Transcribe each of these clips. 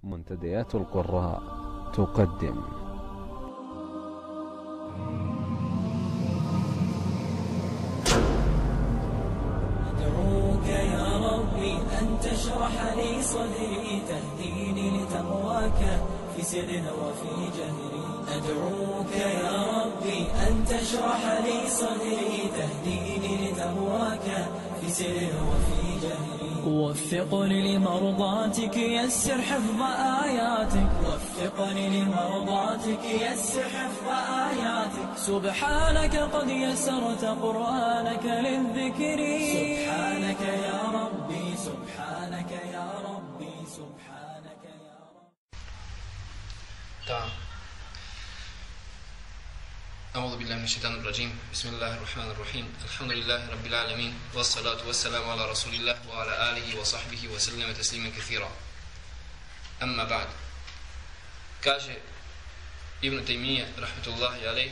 منتديات القراء تقدم أدعوك يا ربي أن تشرح لي صدري تهديني لتقواك في سر وفي جهري. أدعوك يا ربي أن تشرح لي صدري تهديني لتقواك في سر وفي جهري. وفقني لمرضاتك يسر حفظ آياتك. وفقني لمرضاتك يسر حفظ آياتك. سبحانك قد يسرت قرآنك للذكر. سبحانك يا ربي سبحانك يا ربي سبحانك يا ربي. تمام. أعوذ بالله من الشيطان الرجيم. بسم الله الرحمن الرحيم. الحمد لله رب العالمين والصلاة والسلام على رسول الله وعلى آله وصحبه وسلم تسليما كثيرا. أما بعد. kaže Ibn Tejmije rahmetullahi alejh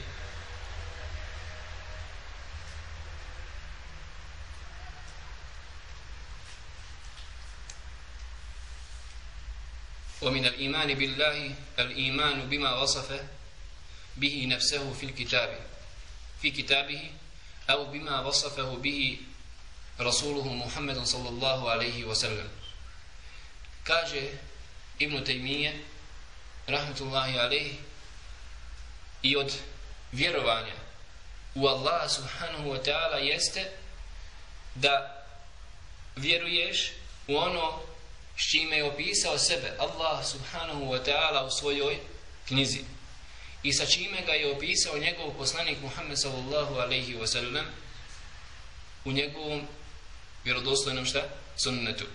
ومن الإيمان بالله الإيمان بما وصف به نفسه في كتابه أو بما وصفه به رسوله محمد صلى الله عليه وسلم. kaže Ibn Tejmije rahmetullahi alejh i od vjerovanja u Allaha subhanahu wa ta'ala jeste da vjeruješ u ono s čime je opisao sebe Allah subhanahu wa ta'ala u svojoj knjizi i sa čime ga je opisao njegov poslanik Muhammed sallallahu alaihi wa sallam u njegovom vjerodostojnom sunnetu.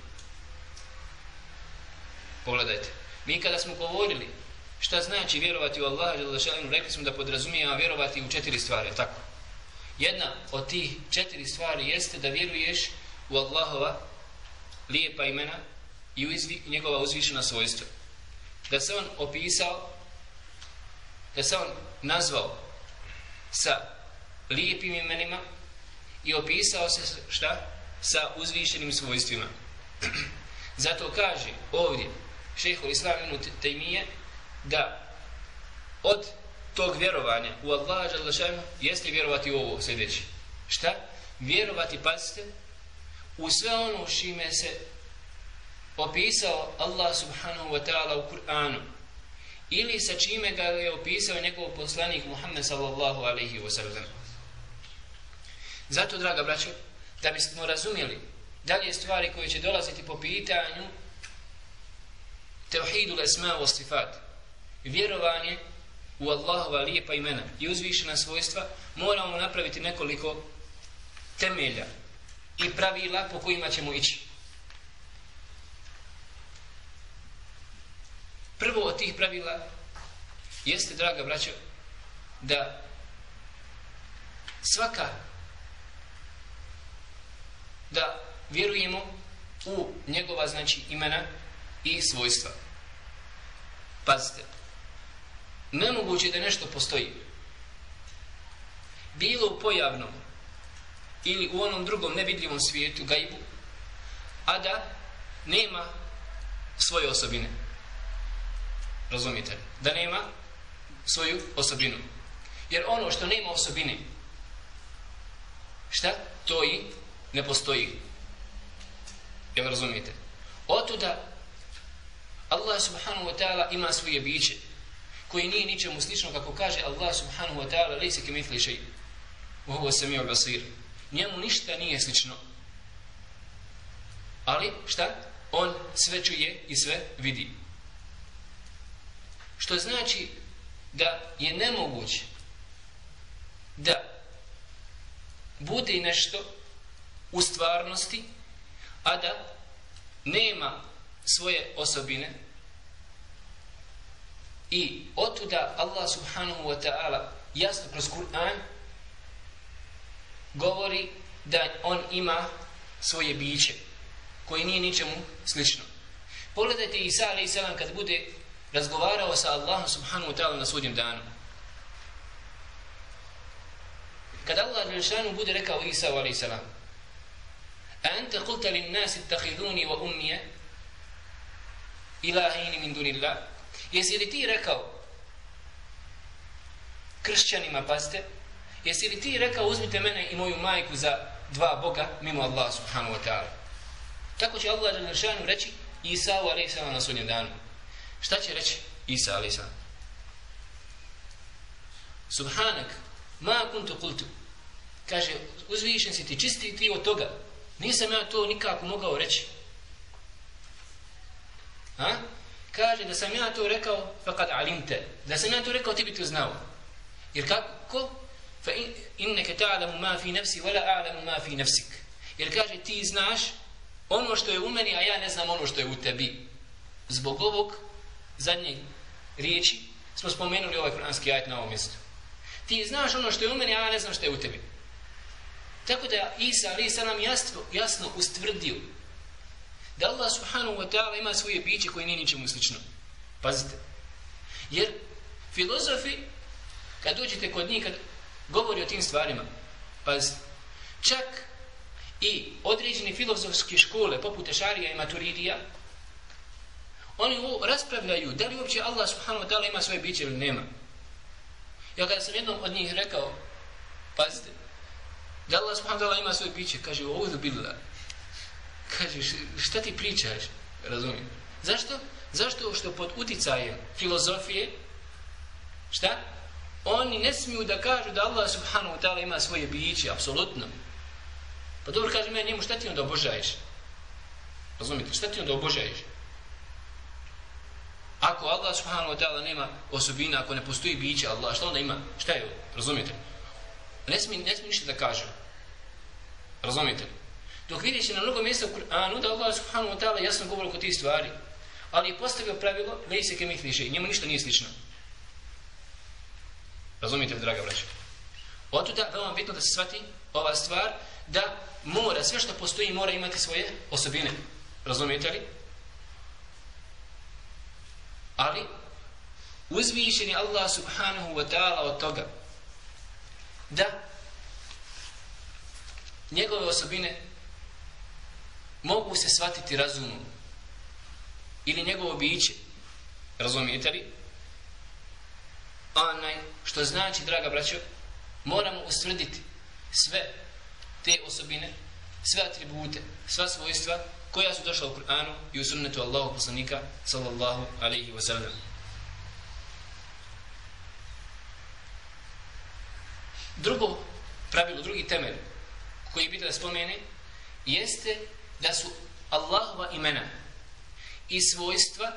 Pogledajte, mi kada smo govorili šta znači vjerovati u Allaha dželle šanehu, rekli smo da podrazumijeva vjerovati u 4 stvari, tako? Jedna od tih 4 stvari jeste da vjeruješ u Allahova lijepa imena i u njegova uzvišena svojstva. Da se on opisao, da se on nazvao sa lijepim imenima i opisao se sa uzvišenim svojstvima. Zato kaže ovdje šejhul Islam Ibn Tejmije da od tog vjerovanja u Allaha dželle šanehu jeste vjerovati u ovo sljedeće. Šta? Vjerovati, pazite, u sve ono s čime se opisao Allah subhanahu wa ta'ala u Kur'anu ili sa čime ga je opisao njegov poslanik Muhammed sallallahu alaihi wa sallam. Zato, draga braćo, da bismo razumjeli dalje stvari koje će dolaziti po pitanju tevhidul esma wa sifat, vjerovanje u Allahova lijepa imena i uzvišena svojstva, moramo napraviti nekoliko temelja i pravila po kojima ćemo ići. Prvo od tih pravila jeste, draga braćo, da da vjerujemo u njegova, znači, imena i svojstva. Pazite, nemoguće da nešto postoji, bilo u pojavnom ili u onom drugom nevidljivom svijetu, gajbu, a da nema svoje osobine. Razumite? Da nema svoju osobinu. Jer ono što nema osobine, šta? To i ne postoji. Jel razumijete? Otuda Allah subhanahu wa ta'ala ima svoje biće koji nije ničemu slično, kako kaže Allah subhanahu wa ta'ala lejse kemithli šej wa huwa samiul basir. Njemu ništa nije slično, ali šta? On sve čuje i sve vidi. Što znači da je nemoguće da bude nešto u stvarnosti, a da nema svoje osobine, i otuda Allah subhanahu wa ta'ala jasno kroz Kur'an govori da on ima svoje biće koje nije ničemu slično. Pogledajte Isa a.s. kad bude razgovarao sa Allahom subhanahu wa ta'ala na sudnjem danu. Kad Allah dželešanu bude rekao Isa a.s. A ente qulta lin nasi ittakhiduni wa ummije ilahini min dunillah. Jesi li ti rekao kršćanima, pazite, jesi li ti rekao uzmite mene i moju majku za dva Boga mimo Allah subhanahu wa ta'ala? Tako će Allah dželešanu reći Isau alejhi selam na sudnjem danu. Šta će reći Isa alejhi selam? Subhanak, ma kuntu qultu. Kaže, uzvišen si ti, čisti ti od toga. Nisam ja to nikako mogao reći. Ha? Kaže, da sam ja to rekao, faqad alimte. Da sam ja to rekao, ti bi to znao. Jer kako? Fa inneke ta'lamu ma fi nafsi, wala a'lamu ma fi nafsik. Jer kaže, ti znaš ono što je u meni, a ja ne znam ono što je u tebi. Zbog ovog zadnjeg riječi smo spomenuli ovaj kuranski ajet na ovom mjestu. Ti znaš ono što je u meni, a ja ne znam što je u tebi. Tako da Isa alejhi selam jasno ustvrdio da Allah subhanahu wa ta'ala ima svoje biće koje nije ničemu slično. Pazite. Jer filozofi, kad dođete kod njih, kad govori o tim stvarima, pazite, čak i određene filozofske škole poput Ešarija i Maturidija, oni raspravljaju da li uopće Allah subhanahu wa ta'ala ima svoje biće ili nema. Ja kada sam jednom od njih rekao, pazite, da Allah subhanahu wa ta'ala ima svoje biće, kaže, oudhu billah. Kaže, šta ti pričaš? Razumijem. Zašto? Zašto što pod uticajem filozofije, šta? Oni ne smiju da kažu da Allah subhanahu wa ta'ala ima svoje biće, apsolutno. Pa dobro, kaže meni njemu, šta ti onda obožaješ? Razumite, šta ti onda obožaješ? Ako Allah subhanahu wa ta'ala nema osobina, ako ne postoji biće Allah, šta onda ima? Šta je ovo? Razumite? Ne smije ništa da kažu. Razumite? Dok vidiš na mnogo mjesta u Kur'anu da Allah subhanahu wa ta'ala jasno govori oko tih stvari, ali je postavio pravilo lejse kemithli šej, njemu ništa nije slično. Razumite li, draga braća? Otuda veoma bitno da se shvati ova stvar, da mora, sve što postoji mora imati svoje osobine. Razumijete li? Ali uzvišen je Allah subhanahu wa ta'ala od toga da njegove osobine mogu se shvatiti razumom ili njegovo biće. Razumijete li? Što znači, draga braćo, moramo ustvrditi sve te osobine, sve atribute, sva svojstva koja su došla u Kur'anu i u sunnetu Allahu poslanika sallallahu alejhi ve sellem. Drugo pravilo, drugi temelj koji bi da spomene jeste da su Allahova imena i svojstva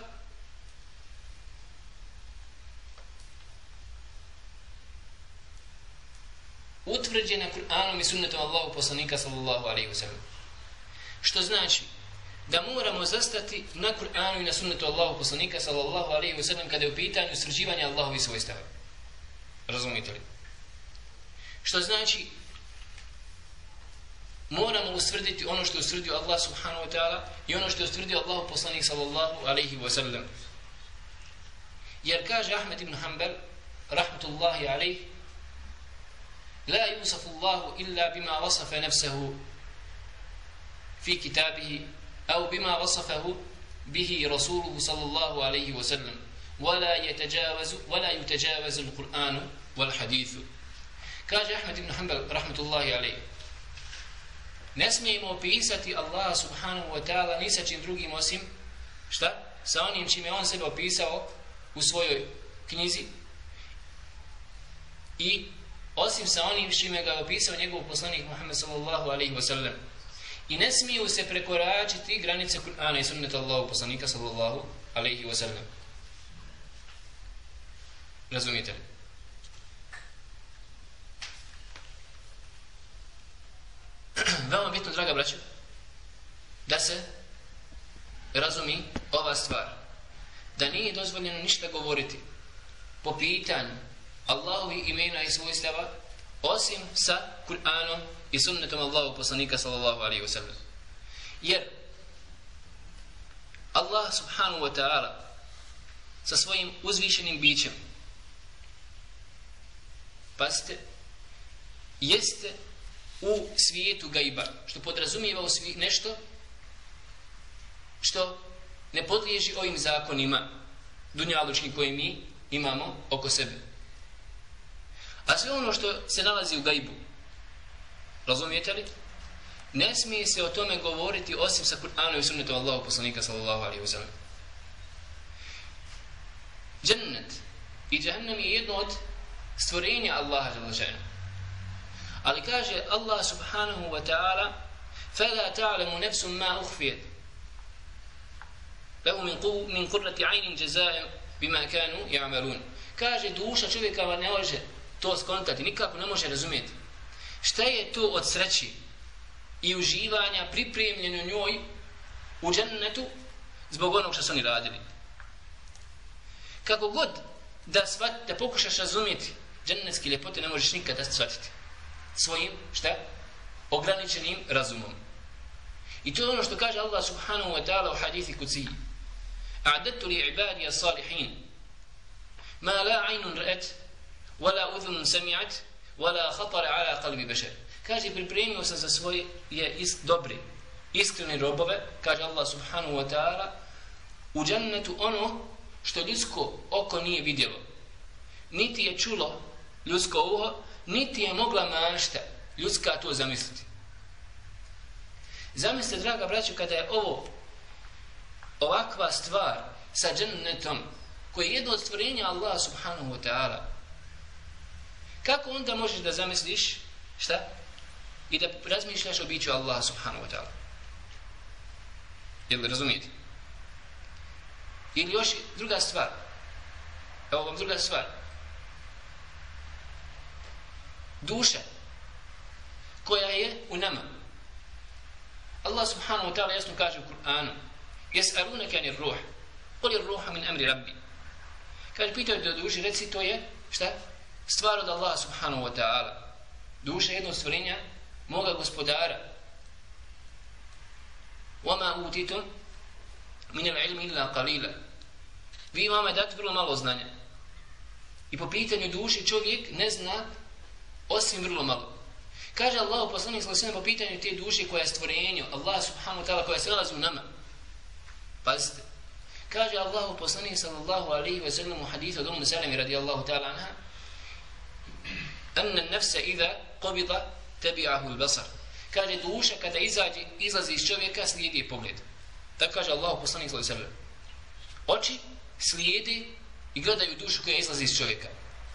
utvrđena Kur'anom i sunnetom Allahu poslanika sallallahu alejhi ve sellem. Što znači da moramo zastati na Kur'anu i na sunnetu Allahu poslanika sallallahu alejhi ve sellem kada je u pitanju utvrđivanja Allahovih svojstava. Razumite li? Što znači moramo ustvrditi ono što je ustvrdio Allah subhanahu wa ta'ala i ono što je ustvrdio Allahu poslanik sallallahu alejhi ve sellem. Jer kaže Ahmed ibn Hanbal rahmetullahi alejhi: la yusafu Allahu illa bima wasafa nafsahu fi kitabihi au bima wasafahu bihi rasuluhu sallallahu alejhi ve sellem wala yutajawazu al-Qur'anu wal hadithu. Kaže Ahmed ibn Hanbal rahmetullahi alejhi: ne smijemo opisati Allaha subhanahu wa ta'ala ni sa čim drugim osim šta? Sa onim čime on sebe opisao u svojoj knjizi i osim sa onim čime ga je opisao njegov poslanik Muhammed sallallahu alejhi ve sellem. I ne smiju se prekoračiti granice Kur'ana i sunneta Allahu poslanika sallallahu alejhi ve sellem. Razumite li? Veoma bitno, draga braćo, da se razumi ova stvar, da nije dozvoljeno ništa govoriti po pitanju Allahovi imena i svojstava osim sa Kur'anom i sunnetom Allahu poslanika sallallahu alejhi ve sellem. Jer Allah subhanahu wa ta'ala sa svojim uzvišenim bićem, pazite, jeste u svijetu gajba, što podrazumijeva nešto što ne podliježi ovim zakonima dunjalučkim koje mi imamo oko sebe. A sve ono što se nalazi u gajbu, razumijete li? Ne smije se o tome govoriti osim sa Kur'anom i sunnetom Allahu poslanika sallallahu alejhi ve sellem. Džennet i džahannam je jedno od stvorenja Allaha dželle še'nuhu. Ali kaže Allah subhanahu wa ta'ala: فَلَا تَعْلَمُ نَفْسٌ مَا أُخْفِيَتْ لَهُ مِنْ قُرَّةِ عَيْنٍ جَزَاءً بِمَا كَانُوا يَعْمَلُونَ. Kaže, duša čovjeka ne može to skontati, nikako ne može razumjeti. Šta je to od sreći i uživanja pripremljeno njoj u džennetu zbog onog što su oni radili? Kako god da pokušaš razumjeti džennetske ljepote, ne možeš nikada shvatiti svojim, šta? Ograničenim razumom. I to je ono što kaže Allah subhanahu wa ta'ala u hadithi kuciji: أعددت لعبادي الصالحين ما لا عين رأت ولا أذن سمعت ولا خطر على قلب بشر. Kaže, pripremio sam za svoje dobre, iskrene robove, kaže Allah subhanahu wa ta'ala, u džennetu ono što ljudsko oko nije vidjelo, niti je čulo ljudsko uho, niti je mogla mašta ljudska to zamisliti. Zamislite, draga braćo, kada je ovakva stvar sa džennetom, koji je jedno od stvorenja Allah subhanahu wa ta'ala, kako onda možeš da zamisliš, šta? I da razmišljaš o biću Allah subhanahu wa ta'ala? Jel razumijete? Ili još druga stvar. Evo vam druga stvar. Duša koja je u nama. Allah subhanahu wa ta'ala jasno kaže u Kur'anu: يَسْأَلُونَكَ عَنِ الرُّوحِ قُلِ الرُّوحَ مِنْ أَمْرِ رَبِّ. Kaže, pitaju da duši, reci, to je, šta? Stvar od Allah subhanahu wa ta'ala. Duša je jedno stvorenja moga gospodara. وَمَا أُوتِيتُمْ مِنَ الْعِلْمِ إِلَّا قَلِيلًا. Vi imate dati vrlo malo znanja. I po pitanju duše čovjek ne zna osim vrlo malo. Kaže Allah poslanik sallallahu alejhi ve sellem po pitanju te duše koja je stvorenje, Allah subhanahu wa ta'ala, koja se nalazi u nama. Pazite. Kaže Allah poslanik sallallahu alejhi ve sellem u hadithu od Ummu Salame radijallahu ta'ala anha: "Anna an-nafsa idha qabida tabi'ahu al-basar." Kaže, duša kada izlazi iz čovjeka, slijedi je pogled. Tako kaže Allah poslanik sallallahu alejhi ve sellem. Oči slijede i gledaju dušu koja izlazi iz čovjeka.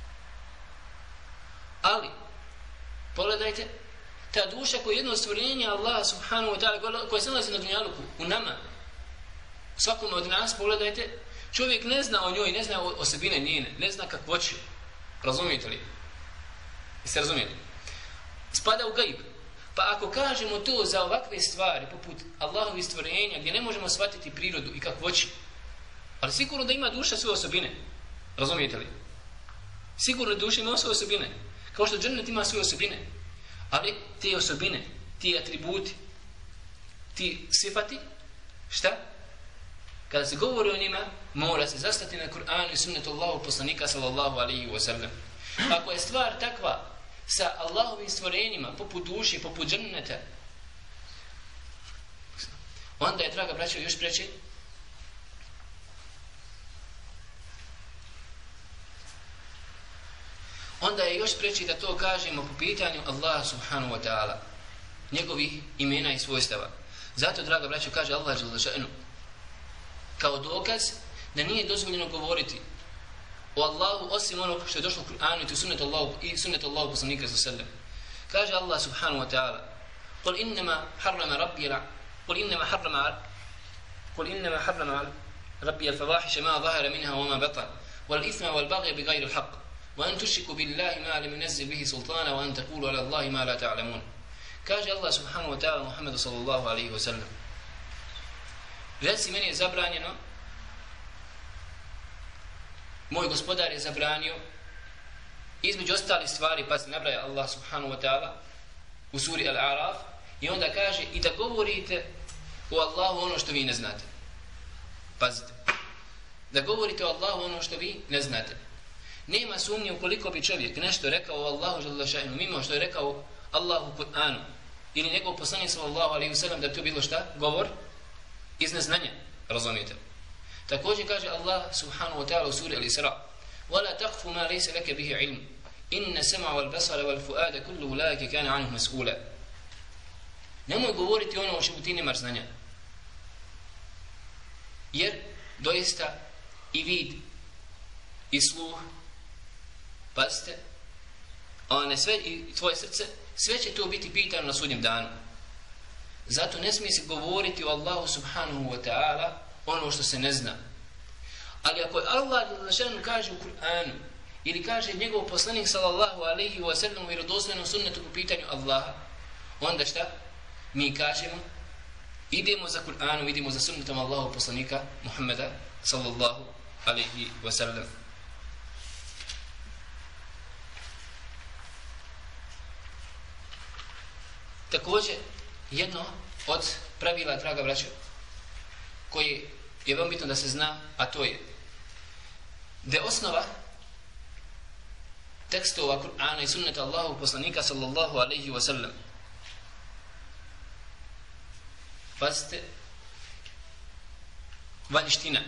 Ali pogledajte, ta duša koja je jedno stvorenje Allah subhanahu wa ta'ala, koja se nalazi na dunjaluku, u nama, svakom od nas, pogledajte, čovjek ne zna o njoj, ne zna o osobine njene, ne zna kakvoću. Razumijete li? Jeste razumijeli? Spada u gajb. Pa ako kažemo to za ovakve stvari, poput Allahovi stvorenja, gdje ne možemo shvatiti prirodu i kakvoću, ali sigurno da ima duša svoje osobine. Razumijete li? Sigurno da duša ima svoje osobine. Kao što džennet ima svoje osobine. Ali te osobine, ti atributi, ti sifati, šta? Kada se govori o njima, mora se zastati na Kur'anu i sunnetu Allahu poslanika sallallahu alaihi wa sallam. Ako je stvar takva sa Allahovim stvorenjima, poput duši, poput dženneta, onda je, draga braćo, još preče onda je još preći da to kažemo po pitanju Allaha subhanahu wa ta'ala, njegovih imena i svojstava. Zato, draga braćo, kaže Allah dželle še'nuhu kao dokaz da nije dozvoljeno govoriti o Allahu osim onog što je došlo u Kur'anu i sunnetu Allahu poslanika sallallahu alejhi ve sellem. Kaže Allah subhanahu wa ta'ala: "Qul innama harrama rabbi al-fawahisha ma zahara minha wa ma batan wal ithma wal baghy bighayri al-haqq wa an tushriku billahi ma lam yunzil bihi sultana wa an taqulu ala Allahi ma la ta'lamun." Kaže Allah subhanahu wa ta'ala Muhammedu sallallahu alejhi ve sellem: reci, meni je zabranjeno, moj gospodar je zabranio, između ostalih stvari, pa se nabraja Allah subhanahu wa ta'ala u suri Al-A'raf, i onda kaže i da govorite o Allahu ono što vi ne znate. Pazite, da govorite o Allahu ono što vi ne znate. Nema sumnje ukoliko bi čovjek nešto rekao o Allahu dželle še'nuhu mimo što je rekao Allahu u Kur'anu ili njegov poslanik sallallahu alejhi ve sellem, da to bilo šta? Govor iz neznanja. Razumijete? Također kaže Allah subhanahu wa ta'ala u suri Al-Isra: وَلَا تَقْفُ مَا لَيْسَ لَكَ بِهِ عِلْمٌ إِنَّ السَّمْعَ وَالْبَصَرَ وَالْفُؤَادَ كُلُّ أُولَٰئِكَ كَانَ عَنْهُ مَسْئُولًا. Nemoj govoriti ono o čemu ti nemaš znanja. Jer doista i vid i sluh, pazite, sve i tvoje srce, sve će to biti pitano na sudnjem danu. Zato ne smije se govoriti o Allahu subhanahu wa ta'ala ono što se ne zna. Ali ako Allah kaže u Kur'anu ili kaže njegov poslanik sallallahu alaihi wa sallam u vjerodostojnom sunnetu po pitanju Allaha, onda šta? Mi kažemo, idemo za Kur'anom, idemo za sunnetom Allahu poslanika Muhammeda sallallahu alaihi wa sallam. Također, jedno od pravila, draga braćo, koje je veoma bitno da se zna, a to je da je osnova tekstova Kur'ana i sunneta Allahu poslanika sallallahu alaihi wa sallam, pazite, vanjština.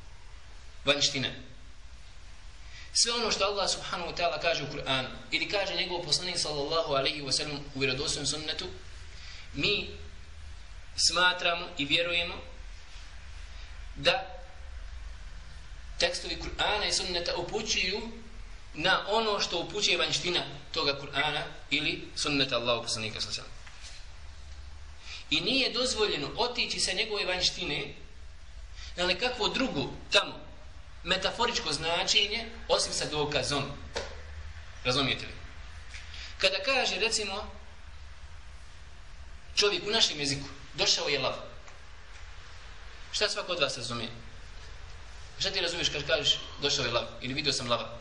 Sve ono što Allah subhanahu wa ta'ala kaže u Kur'anu ili kaže njegov poslanik sallallahu alaihi wa sallam u vjerodostojnom sunnetu, mi smatramo i vjerujemo da tekstovi Kur'ana i sunneta upućuju na ono što upućuje vanjština toga Kur'ana ili sunneta Allahu poslanika sallallahu alaihi wa sallam. I nije dozvoljeno otići sa njegove vanjštine na nekakvo drugo tamo metaforičko značenje osim sa dokazom. Razumijete li? Kada kaže recimo čovjek u našem jeziku došao je lav, šta svako od vas razumije? Šta ti razumiješ kad kažeš došao je lav ili vidio sam lava?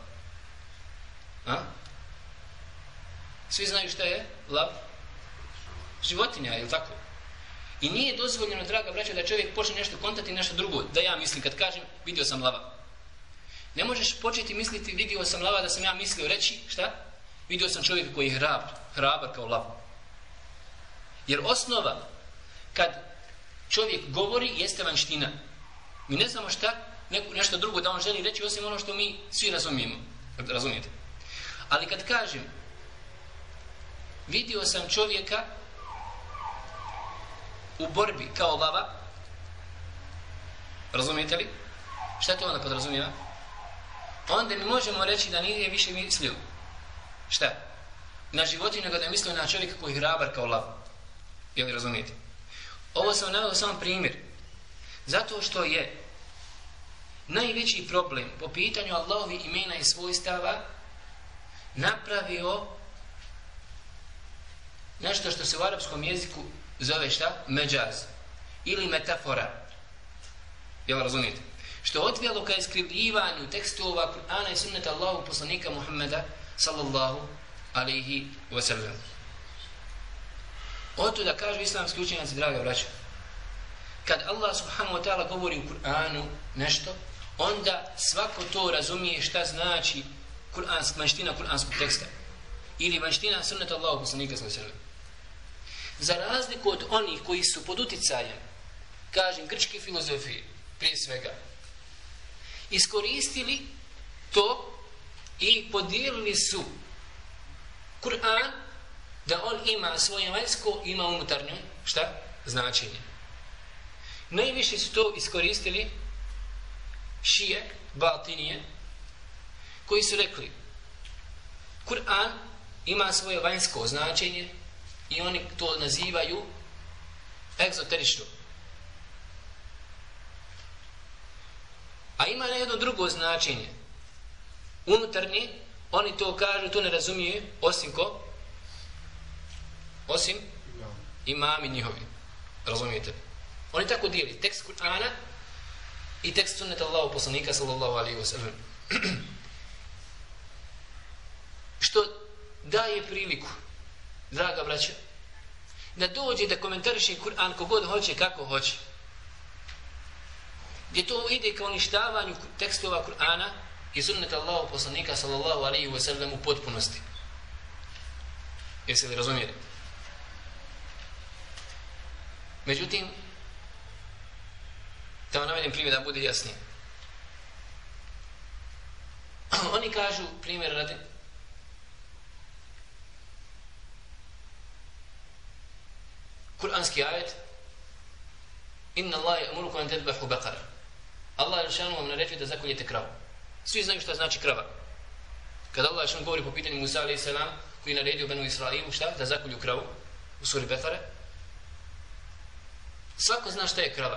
Svi znaju šta je lav? Životinja, je li tako? I nije dozvoljeno, draga braćo, da čovjek počne nešto kontati nešto drugo, da ja mislim kad kažem vidio sam lava. Ne možeš početi misliti vidio sam lava da sam ja mislio reći, šta? Vidio sam čovjeka koji je hrabar kao lav. Jer osnova kad čovjek govori jeste vanjština. Mi ne znamo šta, nešto drugo da on želi reći osim ono što mi svi razumijemo. Razumijete? Ali kad kažem vidio sam čovjeka u borbi kao lava, razumijete li? Šta to onda podrazumijeva? Onda mi možemo reći da nije više mislio. Šta? Na životinju, nego da je mislio na čovjeka koji je hrabar kao lav. Jel li razumijete? Ovo sam naveo samo primjer. Zato što je najveći problem po pitanju Allahovi imena i svojstava napravio nešto što se u arapskom jeziku zove šta? Međaz. Ili metafora. Jel razumijete? Što je odvijelo ka iskrivljivanju tekstova Kur'ana i sunneta Allahu poslanika Muhammeda sallallahu alaihi wa sallam. Oto da kažu islamski učenjaci, draga braćo, kad Allah subhanahu wa ta'ala govori u Kur'anu nešto, onda svako to razumije šta znači vanjština kur'anskog teksta ili vanjština sunneta Allahu poslanika sallallahu alaihi wa sallam. Za razliku od onih koji su pod uticajem, kažem, grčke filozofije, prije svega, iskoristili to i podijelili su Kur'an da on ima svoje vanjsko, ima unutarnje, šta? Značenje. Najviše su to iskoristili šije, batinije, koji su rekli Kur'an ima svoje vanjsko značenje i oni to nazivaju egzoterično. A ima jedno drugo značenje. Unutarnje, oni to kažu, to ne razumiju, osim ko? Osim imami njihovi. Razumijete? Oni tako dijeli tekst Kur'ana i tekst sunneta Allahu poslanika sallallahu alaihi wa sallam. Što daje priliku, draga braća, da dođe da komentariše Kur'an kogod hoće, kako hoće. Gdje to ide ka uništavanju tekstova Kur'ana i sunneta Allahu poslanika sallallahu alaihi wa sallam u potpunosti. Jeste li razumijeli? Međutim, da vam navedem primjer da bude jasnije. oni kažu, primjer radi, kuranski ajet, inna Allahe amurukum an tadbahu baqara. Allah Žešanu vam naređuje da zakoljete kravu. Svi znaju šta znači krava. Kada Allah Žešanu govori po pitanju Musa a.s. koji je naredio Benu Israilu šta? Da zakolju kravu u suri Bekare. Svako zna šta je krava.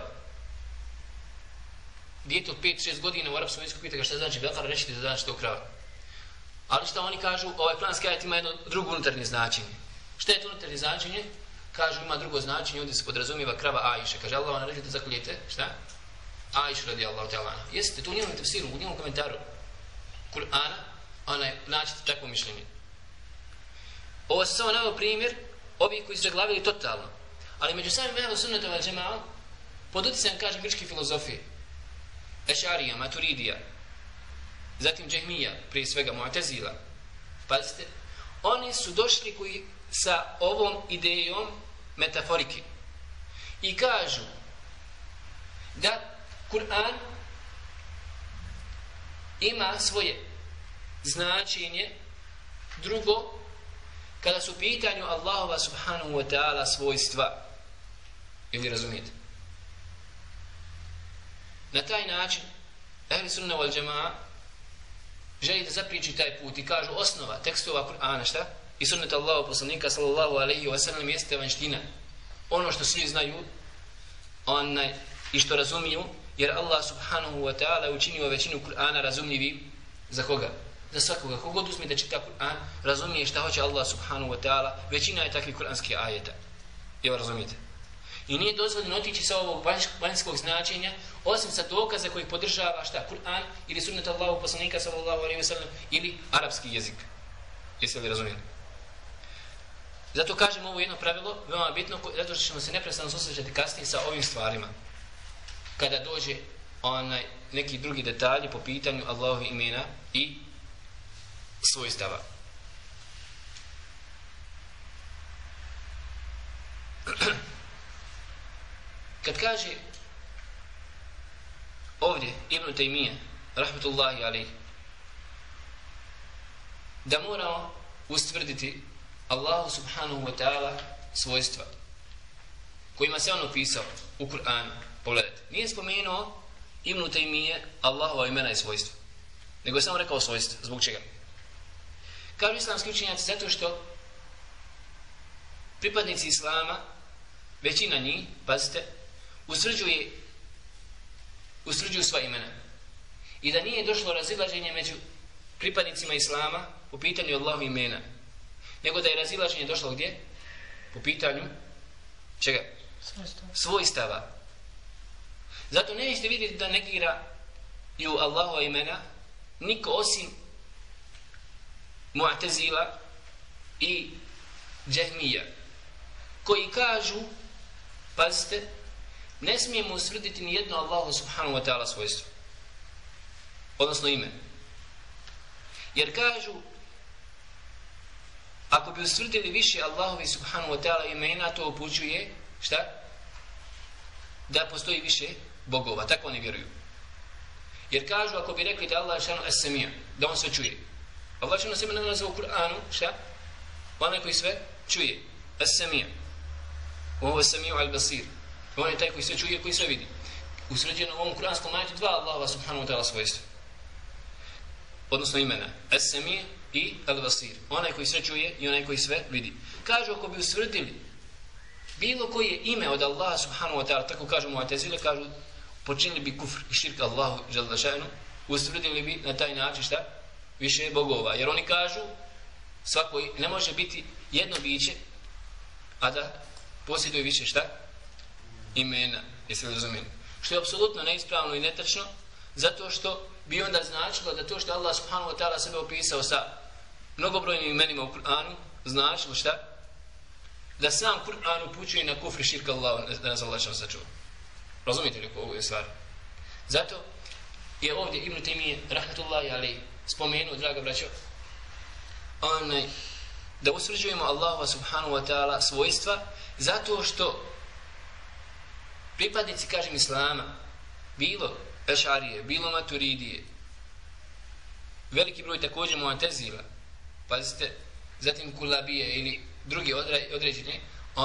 Dijete od 5-6 godina u arapskom jeziku pita ga šta znači Bekara, reći ti da znaš što je krava. Ali šta oni kažu, ovaj kuranski ajet ima jedno drugo unutarnje značenje. Šta je to unutarnje značenje? Kažu ima drugo značenje, ovdje se podrazumijeva krava Ajše. Kaže Allah vam naredio da zakoljete, šta? Ajšu radi Allahu ta'ala. Jeste, tu u njenom tefsiru, u njenom komentaru Kur'ana, naćete takvo mišljenje. Ovo se samo naveo primjer ovih koji su zaglavili totalno. Ali među samim ehlu sunnata wal džemaa pod utjecajem, kaže, grčke filozofije, Ešarija, Maturidija, zatim Džehmija, prije svega Mu'tezila, pazite, oni su došli koji sa ovom idejom metaforike i kažu da Kur'an ima svoje značenje drugo kada su u pitanju Allahova subhanahu wa ta'ala svojstva. Ili razumijete? Na taj način ehli sunna wal džemaa želi da zapriči taj put i kažu osnova tekstova Kur'ana šta? I sunnata Allahu poslanika sallallahu alaihi wa sallam jeste vanština. Ono što svi znaju i što razumiju, jer Allah subhanahu wa ta'ala učinio većinu Kur'ana razumljivim za koga? Za svakoga. Kogod uzme da čita Kur'an, razumije šta hoće Allah subhanahu wa ta'ala, većina je takvih kur'anskih ajeta. Evo razumijete. I nije dozvoljeno otići sa ovog vanjskog značenja, osim sa dokaza kojih podržava šta? Kur'an ili sunnet Allahu poslanika sallallahu alaihi wa sallam ili arapski jezik. Jeste li razumijeli? Zato kažem ovo jedno pravilo, veoma bitno, zato što ćemo se neprestano susrećati kasnije sa ovim stvarima. Kada dođe neki drugi detalji po pitanju Allahovih imena i svojstava. Kad kaže ovdje Ibn Taymije, rahmetullahi alejhi, da moramo ustvrditi Allahu subhanahu wa ta'ala svojstva kojima se on opisao u Kur'anu. Pogledajte, nije spomenuo Ibn Taymije Allahova imena i svojstva, nego je samo rekao svojstva. Zbog čega? Kažu islamski učenjaci zato što pripadnici islama, većina njih, pazite, usvrđuju sva imena. I da nije došlo razilaženje među pripadnicima islama po pitanju Allahovih imena, nego da je razilaženje došlo gdje? Po pitanju čega? Svojstava. Zato nećete vidjeti da negiraju Allahova imena niko osim Mu'tezila i Džehmija, koji kažu, pazite, ne smijemo ustvrditi ni jedno Allahu subhanahu wa ta'ala svojstvo, odnosno ime. Jer kažu, ako bi ustvrdili više Allahovi subhanahu wa ta'ala imena, to upućuje, šta? Da postoji više bogova, tako oni vjeruju. Jer kažu, ako bi rekli da Allah je šanu as-samija, da on sve čuje. Allah šanu sebe nazva u Kur'anu, šta? Onaj koji sve čuje, as-samija. Ovo je samiju al-basir. On je taj koji sve čuje, koji sve vidi. Usređeno u ovom kuranskom ajetu dva Allahova subhanahu wa ta'ala svojstva. Odnosno imena. As-samij i al-basir. Onaj koji sve čuje i onaj koji sve vidi. Kažu, ako bi ustvrdili bilo koje ime od Allaha subhanahu wa ta'ala, tako kažu Mu'tezile, kažu, počinili bi kufr i širk Allahu dželle šanu, ustvrdili bi na taj način šta? Više bogova. Jer oni kažu, svako ne može biti jedno biće, a da posjeduje više šta? Imena. Jeste li razumijeli? Što je apsolutno neispravno i netačno, zato što bi onda značilo da to što Allah subhanahu wa ta'ala sebe opisao sa mnogobrojnim imenima u Kur'anu, značilo šta? Da sam Kur'an upućuje na kufr i širk Allahu, da nas Allah šao sačuva. Razumijete li ovu stvar? Zato je ovdje Ibn Taymije, rahmetullahi alejhi, spomenuo, draga braćo, da usvrđujemo Allaha subhanahu wa ta'ala svojstva, zato što pripadnici, kažem, Islama, bilo Ešarije, bilo Maturidije, veliki broj također Mu'tazila, pazite, zatim Kulabije ili drugi određeni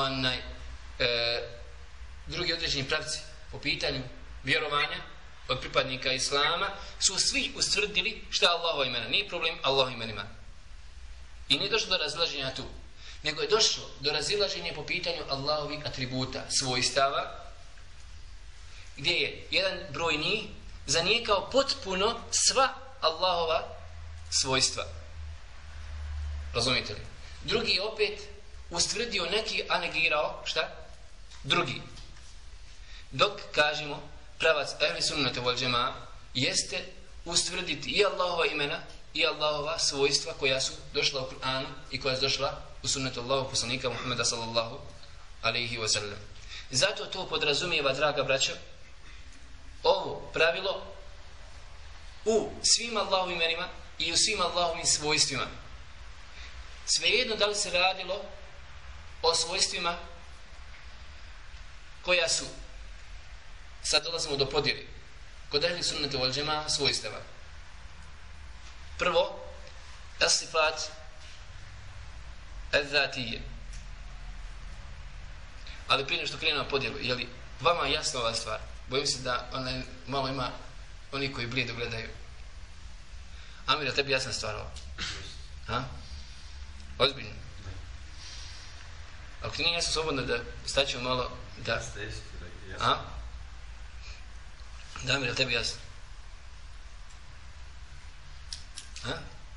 drugi određeni pravci po pitanju vjerovanja od pripadnika Islama su svi ustvrdili šta je Allahova imena. Nije problem Allahova imenima. I nije došlo do razilaženja tu, nego je došlo do razilaženja po pitanju Allahovih atributa, svojstava, gdje je jedan broj njih zanijekao potpuno sva Allahova svojstva. Razumite li? Drugi je opet ustvrdio neki, a negirao šta? Drugi. Dok kažemo pravac ehli sunnata wal džemaa jeste ustvrditi i Allahova imena i Allahova svojstva koja su došla u Kur'anu i koja su došla u sunnetu Allahu poslanika Muhammeda sallallahu alaihi wa sallam. Zato to podrazumijeva, draga braćo, ovo pravilo u svim Allahovim imenima i u svim Allahovim svojstvima. Svejedno da li se radilo o svojstvima koja su, sad dolazimo do podjeli, kod ehli sunnata wal džemaa svojstava. Prvo, as-sifat az-zatije. Ali prije što krenemo na podjelu, je li vama jasna ova stvar? Bojim se da malo ima oni koji blijedo gledaju. Amir, tebi jasna stvar ova? Ha? Ozbiljno? Ako ti nije jasno, slobodno da staćemo malo da... A? Da, Amir, tebi jasno? Ha?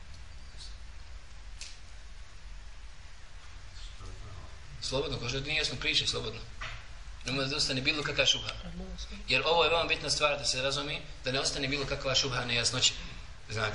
Slobodno, ko što ti nije jasno priče, slobodno. Nemoj da ostane bilo kakva šubha. Jer ovo je veoma bitna stvar da se razumije, da ne ostane bilo kakva šubha nejasnoće. Znate?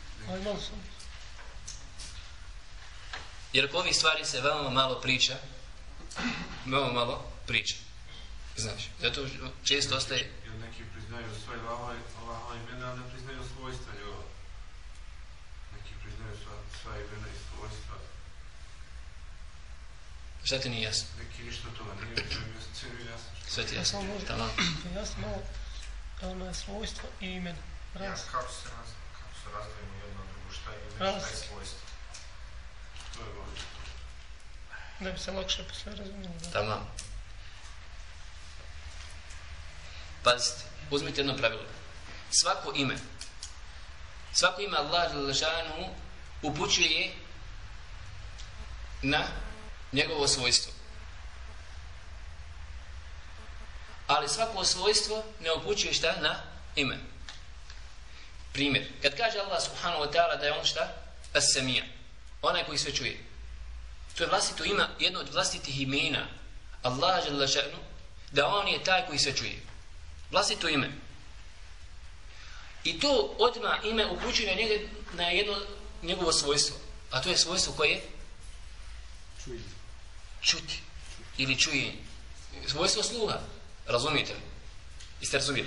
Jer oko ovih stvari se veoma malo priča. Veoma malo priča. Znaš, zato često ostaje... Jer neki priznaju svoje Allahova imena, ali ne priznaju svojstva njegova. Neki priznaju svoje imena i svojstva. Šta ti nije jasno? Neki ništa od toga nije jasno. Sve ti jasno. Jasno malo ono svojstvo i imena. Kako se razdajemo jedno od drugo, šta je ime, šta je svojstvo. To je važno. Da bi se lakše sve razumijelo. Tamam. Pazite, uzmite jedno pravilo. Svako ime Allah dželešanu upućuje na njegovo svojstvo. Ali svako svojstvo ne upućuje šta? Na ime. Primjer, kad kaže Allah subhanahu wa ta'ala da je on šta? As-Samija, onaj koji sve čuje. To je vlastito ime, jedno od vlastitih imena Allah dželešanu, da on je taj koji sve čuje. Vlastito ime. I to odmah ime upućuje na jedno njegovo svojstvo. A to je svojstvo koje? Čuti. Ili čuje. Svojstvo sluha. Razumijete li? Jeste razumijeli?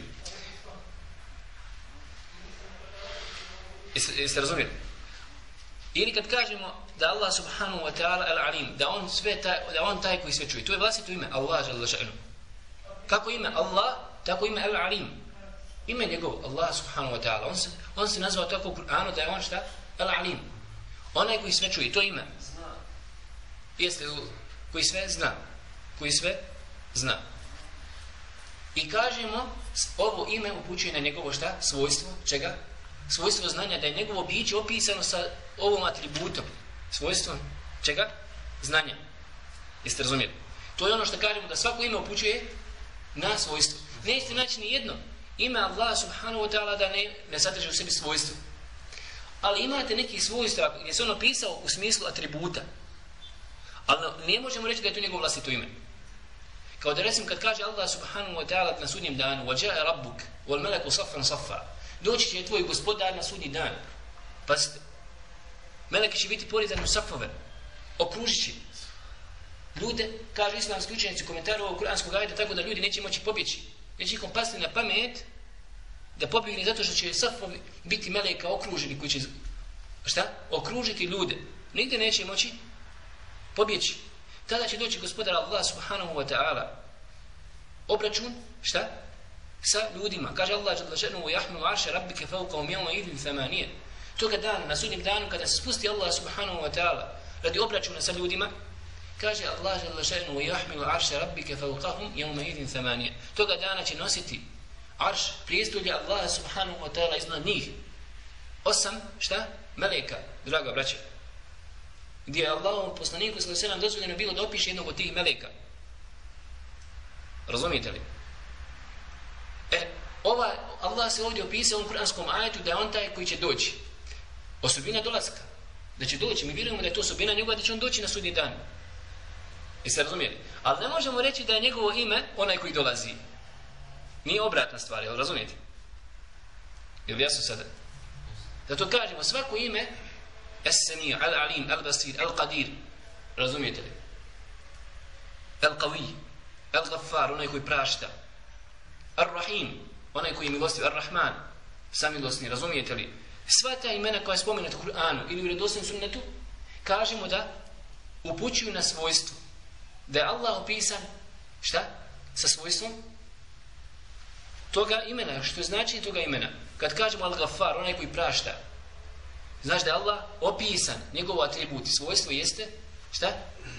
Jeste razumijeli? Ili kad kažemo da Allah subhanahu wa ta'ala al-alim, da on taj koji sve čuje. To je vlastito ime Allah jalla ša'nu. Kako ime Allah, tako ime al-alim. Ime njegov Allah subhanahu wa ta'ala. On se nazvao tako u Kur'anu da je on šta? Al-alim. Onaj koji sve čuje. To ime. Jeste koji sve zna. Koji sve zna. I kažemo, ovo ime upućuje na njegovo šta? Svojstvo. Čega? Svojstvo znanja, da je njegovo biće opisano sa ovom atributom. Svojstvom čega? Znanja. Jeste razumijeli? To je ono što kažemo, da svako ime upućuje na svojstvo. Nećete naći ni jedno ime Allah subhanahu wa ta'ala da ne sadrži u sebi svojstvo. Ali imate neki svojstva gdje se ono pisao u smislu atributa. Ali ne možemo reći da je to njegovo vlastito ime. Kao da recimo kad kaže Allah subhanahu wa ta'ala na sudnjem danu وَجَاءَ رَبُّكَ وَالْمَلَكُ صَفًّا صَفًّا, doći će tvoj gospodar na sudnji dan. Pazite, meleki će biti porizani u safove, okružit će ljude, kaže islamski učenici u komentaru ovog kuranskog ajeta, tako da ljudi neće moći pobjeći. Neće ikom pasti na pamet da pobjegni zato što će safovi biti meleka okruženi koji će šta? Okružiti ljude. Nigde neće moći pobjeći. Tada će doći gospodar Allah subhanahu wa ta'ala obračun, šta? Sa ljudima. Kaže Allah jalla še'nuhu وَيَحْمِلُ عَرْشَ رَبِّكَ فَوْقَهُمْ يَوْمَئِذٍ ثَمَانِيَةً. Toga dana, na sudnjem danu, kada se spusti Allah subhanahu wa ta'ala radi obračuna sa ljudima, kaže Allah žele še'nu wa yahmilu arša rabbike fawqahum yawma idin thamanija. Toga dana će nositi arš, prijestolje Allah subhanahu wa ta'ala iznad njih. 8, šta? Meleka, draga braća. Gdje je Allahom poslaniku sallallahu alejhi ve sellem dozvoljeno bilo da opiše jednog od tih meleka. Razumijete li? Allah se ovdje opisao u ovom kuranskom ajetu da je on taj koji će doći. Osobina dolaska. Da će doći. Mi vjerujemo da je to osobina njegova, da će on doći na sudnji dan. Jeste razumijeli? Ali ne možemo reći da je njegovo ime onaj koji dolazi. Nije obratna stvar, jel razumijete? Jel jasno sada? Zato kažemo svako ime Es-Sami, Al-Alim, Al-Basir, Al-Qadir. Razumijete li? Al-Qawi, Al-Ghaffar, onaj koji prašta. Ar-Rahim, onaj koji je milostiv. Ar-Rahman, samilosni. Razumijete li? Sva ta imena koja je spomenuta u Kur'anu ili u vjerodostojnom sunnetu, kažemo da upućuju na svojstvo. Da je Allah opisan, šta? Sa svojstvom toga imena. Što znači toga imena? Kad kažemo Al-Ghaffar, onaj koji prašta, znači da je Allah opisan, njegov atribut i svojstvo jeste, šta?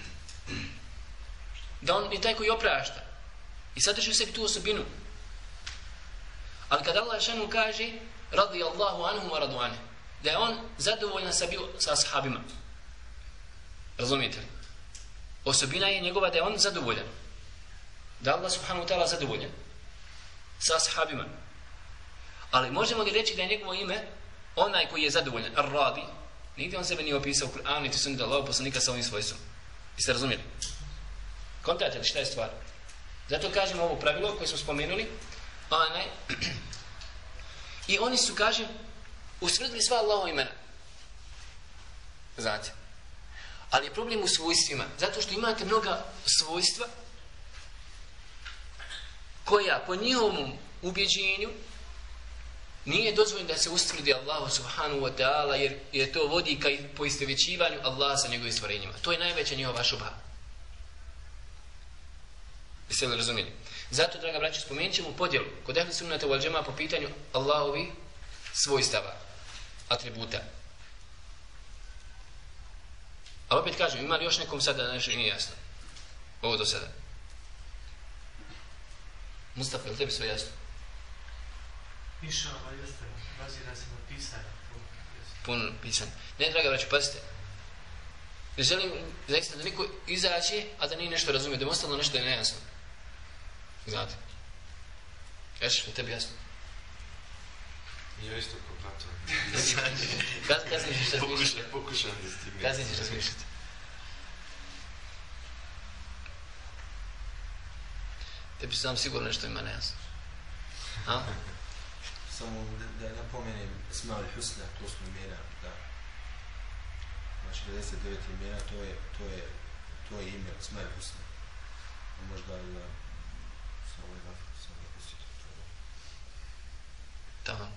Da on je taj koji oprašta. I sadrži u sebi tu osobinu. Ali kad Allah šanu kaže radijallahu anhum wa radu anhu, da je on zadovoljan sa ashabima. Razumijete li? Osobina je njegova da je on zadovoljan. Da Allah subhanahu wa ta'ala zadovoljan sa ashabima. Ali možemo li reći da je njegovo ime onaj koji je zadovoljan, ar-radi? Nigdje on sebe nije opisao u Kur'anu, niti sunnetu Allahov poslanika sa ovim svojstvom. Jeste razumjeli? Kontate li šta je stvar? Zato kažemo ovo pravilo koje smo spomenuli. I oni su, kažem, ustvrdili sva Allahova imena. Znate. Ali je problem u svojstvima. Zato što imate mnoga svojstva koja po njihovom ubjeđenju nije dozvoljeno da se ustvrdi Allahu subhanahu wa ta'ala, jer to vodi ka poistovjećivanju Allaha sa njegovim stvorenjima. To je najveća njihova šubha. Jeste li razumijeli? Zato, draga braća, spomenut ćemo podjelu kod ehli sunnata wal džemaa po pitanju Allahovi svojstava, atributa. Ali opet kažem, ima li još nekom sada nešto nije jasno? Ovo do sada. Mustafa, je li tebi sve jasno? Inšallah, jeste. Bazira se na pisanje. Puno pisanje. Ne, draga braća, pazite. Ne želim zaista da niko izaći, a da nije nešto razumije, da mu ostalo nešto je nejasno. Znate. Ješ, je tebi jasno? Ja isto kompletno. Kasnije ćeš razmišljati. Pokušam da stignem. Kasnije ćeš razmišljati. Tebi sam sigurno nešto ima nejasno. A? Samo da napomenem Esmaul Husna, to smo imena, da. Znači 99 imena, to je ime Esmaul Husna. Možda da sam ovaj napustiti to. Tamam.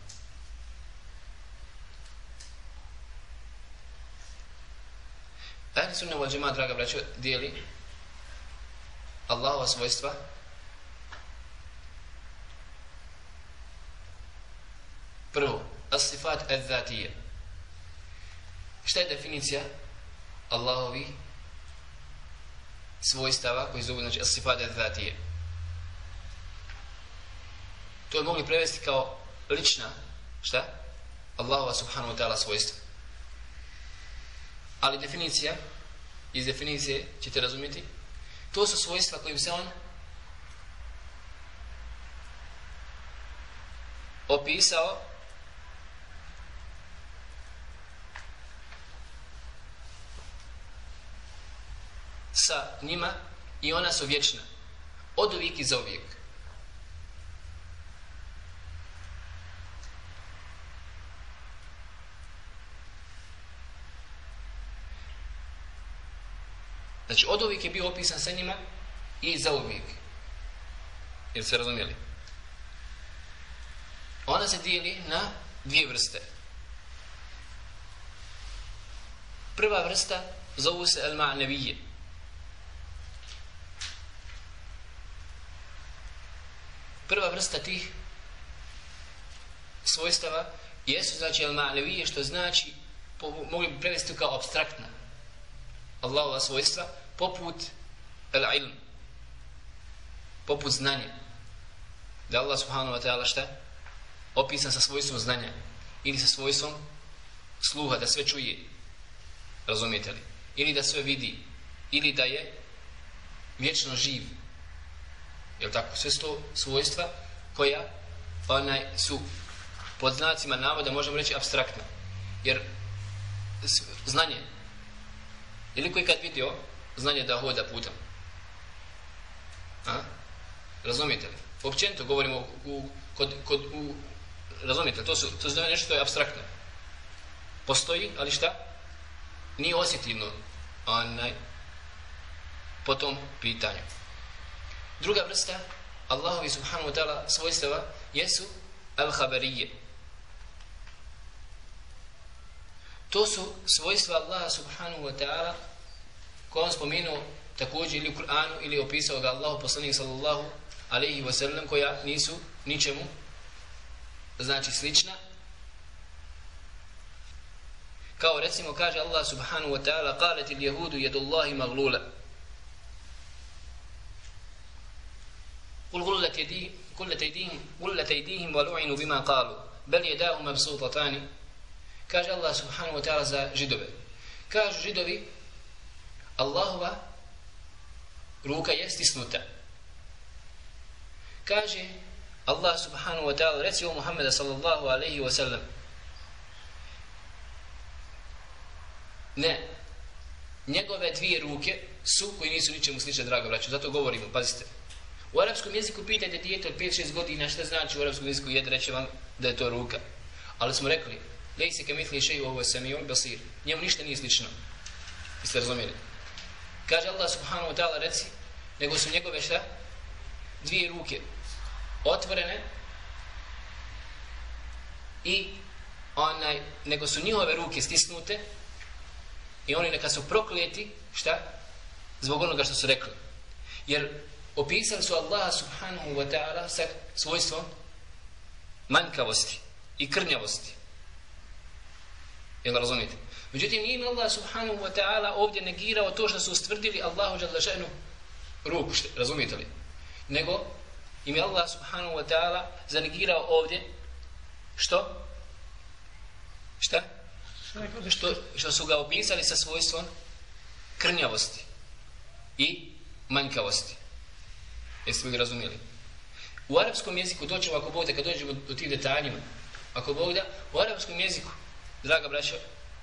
Ahli sunna wal džemaa, draga braćo, dijeli Allahova svojstva prvo, as-sifat az-zatije. Šta je definicija Allahovi svojstava koji zovu, znači, as-sifat az-zatije? To je mogli prevesti kao lična, šta? Allahova subhanahu wa ta'ala svojstva. Ali definicija, iz definicije ćete razumjeti, to su svojstva kojim se on opisao sa njima i ona su vječna. Od uvijek i za uvijek. Znači, od uvijek je bio opisan sa njima i za uvijek. Jel se razumijeli? Ona se dijeli na dvije vrste. Prva vrsta zovu se al-ma'navije. Prva vrsta tih svojstava jesu znači al-ma'navije, što znači mogli bi prevesti kao apstraktna Allahova svojstva, poput al-ilm, poput znanja. Da Allah subhanahu wa ta'ala šta? Opisan sa svojstvom znanja ili sa svojstvom sluha, da sve čuje, razumijete li? Ili da sve vidi, ili da je vječno živ. Jel tako? Sve su to svojstva koja su pod znacima navoda, možemo reći, apstraktna. Jer znanje, ili koji kad vidio znanje da hoda putem? Razumijete li? Općenito govorimo razumijete, to zove nešto što je apstraktno. Postoji, ali šta? Nije osjetilno po tom pitanju. Druga vrsta Allahovi subhanahu wa ta'ala svojstava jesu al-habarije. To su svojstva Allaha subhanahu wa ta'ala koja on spomenuo također ili u Kur'anu ili opisao ga Allahu poslanik sallallahu alaihi wa sallam, koja nisu ničemu znači slična. Kao recimo kaže Allah subhanahu wa ta'ala: "Qalat al-yahudu yadullahi maghlula." قل غلت أيديهم ولعنوا بما قالوا بل يداه مبسوطتان. kaže Allah subhanahu wa ta'ala za židove. Kažu židovi, Allahova ruka je stisnuta. Kaže Allah subhanahu wa ta'ala, reci o Muhammeda sallallahu alaihi wa sallam, ne, njegove dvije ruke su koji nisu ničemu slične, draga braćo. Zato govorimo, pazite. U arapskom jeziku pitajte dijete od 5-6 godina šta znači u arapskom jeziku, jedan reće vam da je to ruka. Ali smo rekli, lejse kamithli šeju ovo sami'un basir. Njemu ništa nije slično. Jeste razumijeli? Kaže Allah subhanahu wa ta'ala, reci, nego su njegove šta? Dvije ruke otvorene i nego su njihove ruke stisnute i oni neka su prokleti, šta? Zbog onoga što su rekli. Jer opisali su Allaha subhanahu wa ta'ala sa svojstvom manjkavosti i krnjavosti. Jel razumijete? Međutim, nije Allah subhanahu wa ta'ala ovdje negirao to što su ustvrdili Allahu dželle šanu ruku, razumijete li? Nego im je Allah subhanahu wa ta'ala zanegirao ovdje što? Šta? Što su ga opisali sa svojstvom krnjavosti i manjkavosti. Jeste li razumijeli? U arapskom jeziku, doćemo ako Bog da, kad dođemo do tih detaljima, ako Bog da, u arapskom jeziku, draga braćo,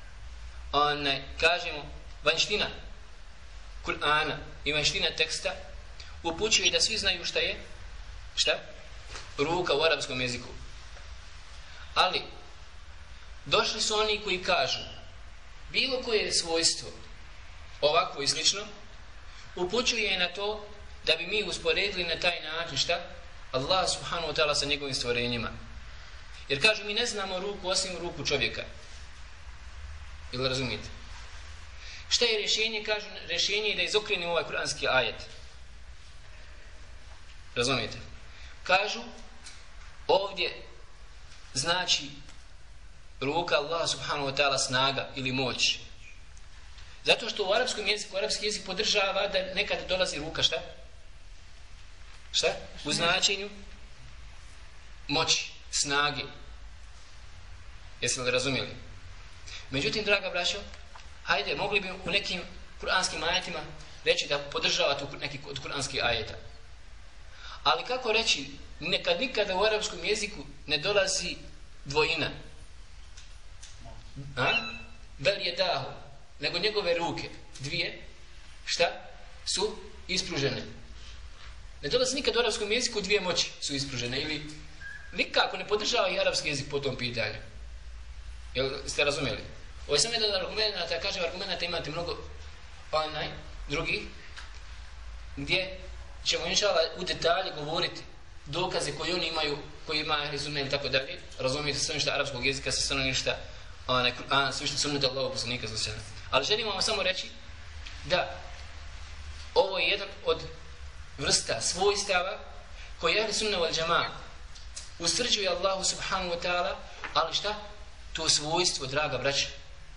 kažemo vanjština Kur'ana i vanjština teksta upućuje da svi znaju šta je, šta? Ruka u arapskom jeziku. Ali došli su oni koji kažu bilo koje svojstvo ovako i slično upućuje na to da bi mi usporedili na taj način šta? Allah subhanahu wa ta'ala sa njegovim stvorenjima. Jer kažu mi ne znamo ruku osim ruku čovjeka. Ili razumijete? Šta je rješenje? Kažu rješenje je da izokrenimo ovaj kuranski ajet. Razumijete? Kažu ovdje znači ruka Allah subhanahu wa ta'ala snaga ili moć. Zato što u arapskom jeziku, arapski jezik podržava da nekad dolazi ruka šta? Šta? U značenju moći, snage. Jeste li razumijeli? Međutim, draga braćo, hajde, mogli bi u nekim kuranskim ajetima reći da podržavate neki od kuranskih ajeta. Ali kako reći, nikada u arapskom jeziku ne dolazi dvojina. Bel je dahu, nego njegove ruke, dvije, šta? Su ispružene. Ne dolazi nikad u arapskom jeziku dvije moći su ispružene ili nikako ne podržava i arapski jezik po tom pitanju. Jel ste razumjeli? Ovo je samo jedan argument, da kažem argumenta imate mnogo drugih gdje ćemo inšala u detalje govoriti dokaze koje oni imaju, koji ima ahli sunne ili tako dalje. Razumijete sve ništa arapskog jezika, sve ništa Kur'an, sve što sunneta Allahog poslanika za sebe. Ali želimo vam samo reći da ovo je jedan od vrsta svojstava koji ahli sunne wal džemaa ustvrđuje Allahu subhanahu wa ta'ala, ali šta? to svojstvo, draga braća,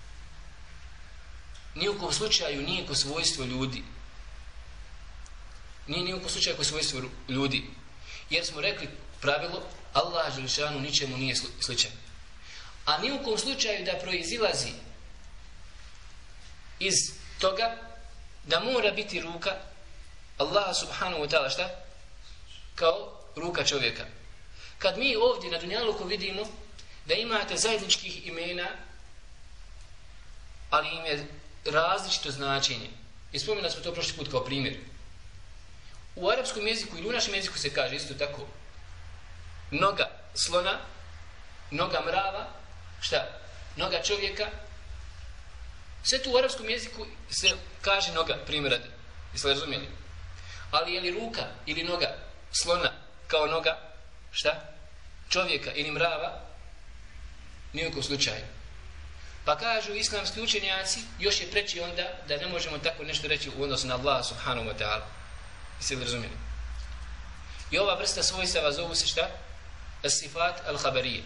nijukom slučaju nije ko svojstvo ljudi. Nije nijukom slučaju ko svojstvo ljudi. Jer smo rekli pravilo, Allah dželešanu ničemu nije sličan. A nijukom slučaju da proizilazi iz toga da mora biti ruka Allah subhanahu wa ta'ala šta? Kao ruka čovjeka. Kad mi ovdje na dunjaluku vidimo da imate zajedničkih imena, ali im je različito značenje. I spomenuli smo to prošli put kao primjer. U arapskom jeziku ili u našem jeziku se kaže isto tako. Noga slona, noga mrava, šta? Noga čovjeka. Sve tu u arapskom jeziku se kaže noga, primjer radi. Jeste li razumjeli? Ali je li ruka ili noga slona kao noga, šta? Čovjeka ili mrava? Nijekom slučaju. Pa kažu islamski učenjaci, još je preći onda da ne možemo tako nešto reći u odnosu na Allah subhanahu wa ta'ala. Jeste li razumjeli? I ova vrsta svojstava zovu se šta? As-sifat al-khabarije.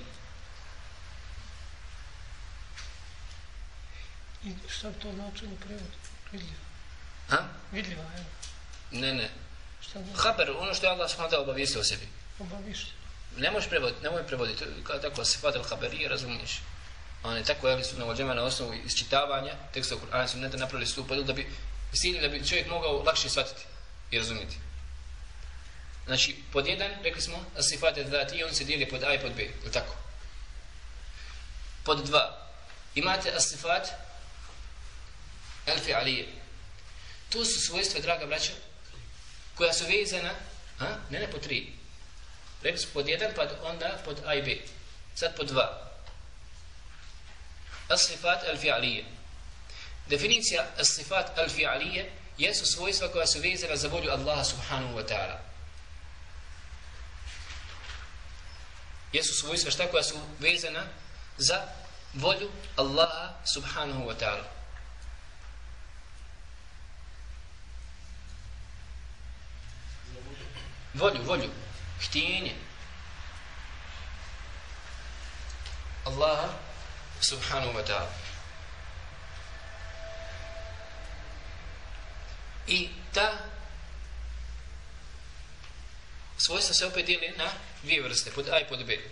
I šta bi to značilo u prevodu? Vidljiva. Ha? Vidljiva, evo. Ne. Šta znači? Khabar, ono što je Allah subhanahu wa ta'ala obavijestio o sebi. Obavište. Nemoj prevoditi. Kao tako sifat al-khabarije, razumiješ? One tako jeli su navođema na osnovu isčitavanja teksta Kur'ana su neta napravili su podjelu da bi čovjek mogao lakše shvatiti i razumjeti. Znači, pod jedan, rekli smo, as-sifat al-dhati, on se dijeli pod A i pod B, ili tako? Pod dva, imate as-sifat al-fi'alije. To su svojstva, draga braća, koja su vezana, ne pod tri. Rekli smo pod jedan, pa onda pod A i B. Sad pod dva. As-sifat al-fi'alije. Definicija as-sifat al-fi'alije jesu svojstva koja su vezana za volju Allaha subhanahu wa ta'ala. Jesu svojstva šta koja su vezana za volju Allaha subhanahu wa ta'ala. Volju, htjenje Allaha subhanahu wa ta'ala. I ta svojstva se opet dijeli na dvije vrste, pod A i pod B.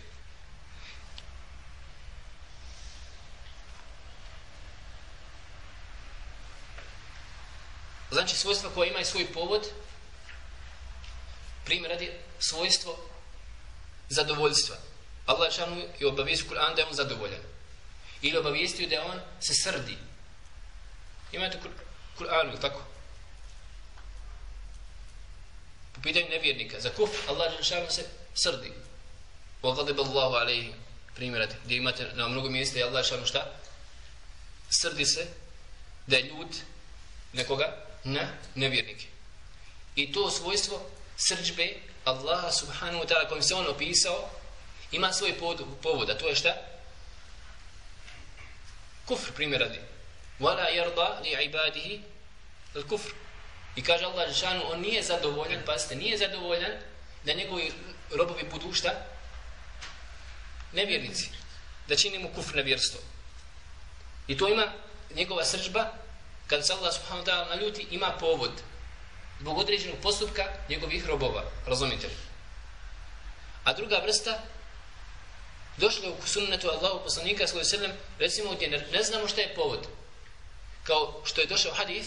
Znači svojstva koja imaju svoj povod, primjer radi svojstvo zadovoljstva. Allah šanu je obavijestio Kur'an da je on zadovoljan. Ili obavijestio da on se srdi. Imate Kur'anu, tako? Po pitanju nevjernika. Za kufr Allah šanu se srdi. وَغَضِبَ اللَّهُ عَلَيْهِ. Primjer radi. Gdje imate na mnogo mjesta i Allah šanu šta? Srdi se da je ljud nekoga na nevjernike. I to svojstvo srdžbe Allaha subhanahu wa ta'ala kojim se on opisao ima svoj povod, a to je šta? Kufr, primjer radi. وَلَا يَرْضَى لِعِبَادِهِ الْكُفْرِ. I kaže Allah dželešanu, on nije zadovoljan, pazite, nije zadovoljan da njegovi robovi budu šta? Nevjernici. Da čini mu kufr, nevjerstvo. I to ima njegova srdžba, kada se Allah subhanahu wa ta'ala naljuti, ima povod. Zbog određenog postupka njegovih robova. Razumite li? A druga vrsta, došlo je u sunnetu Allahu poslanika sallallahu alejhi ve sellem, recimo gdje ne znamo šta je povod. Kao što je došao hadis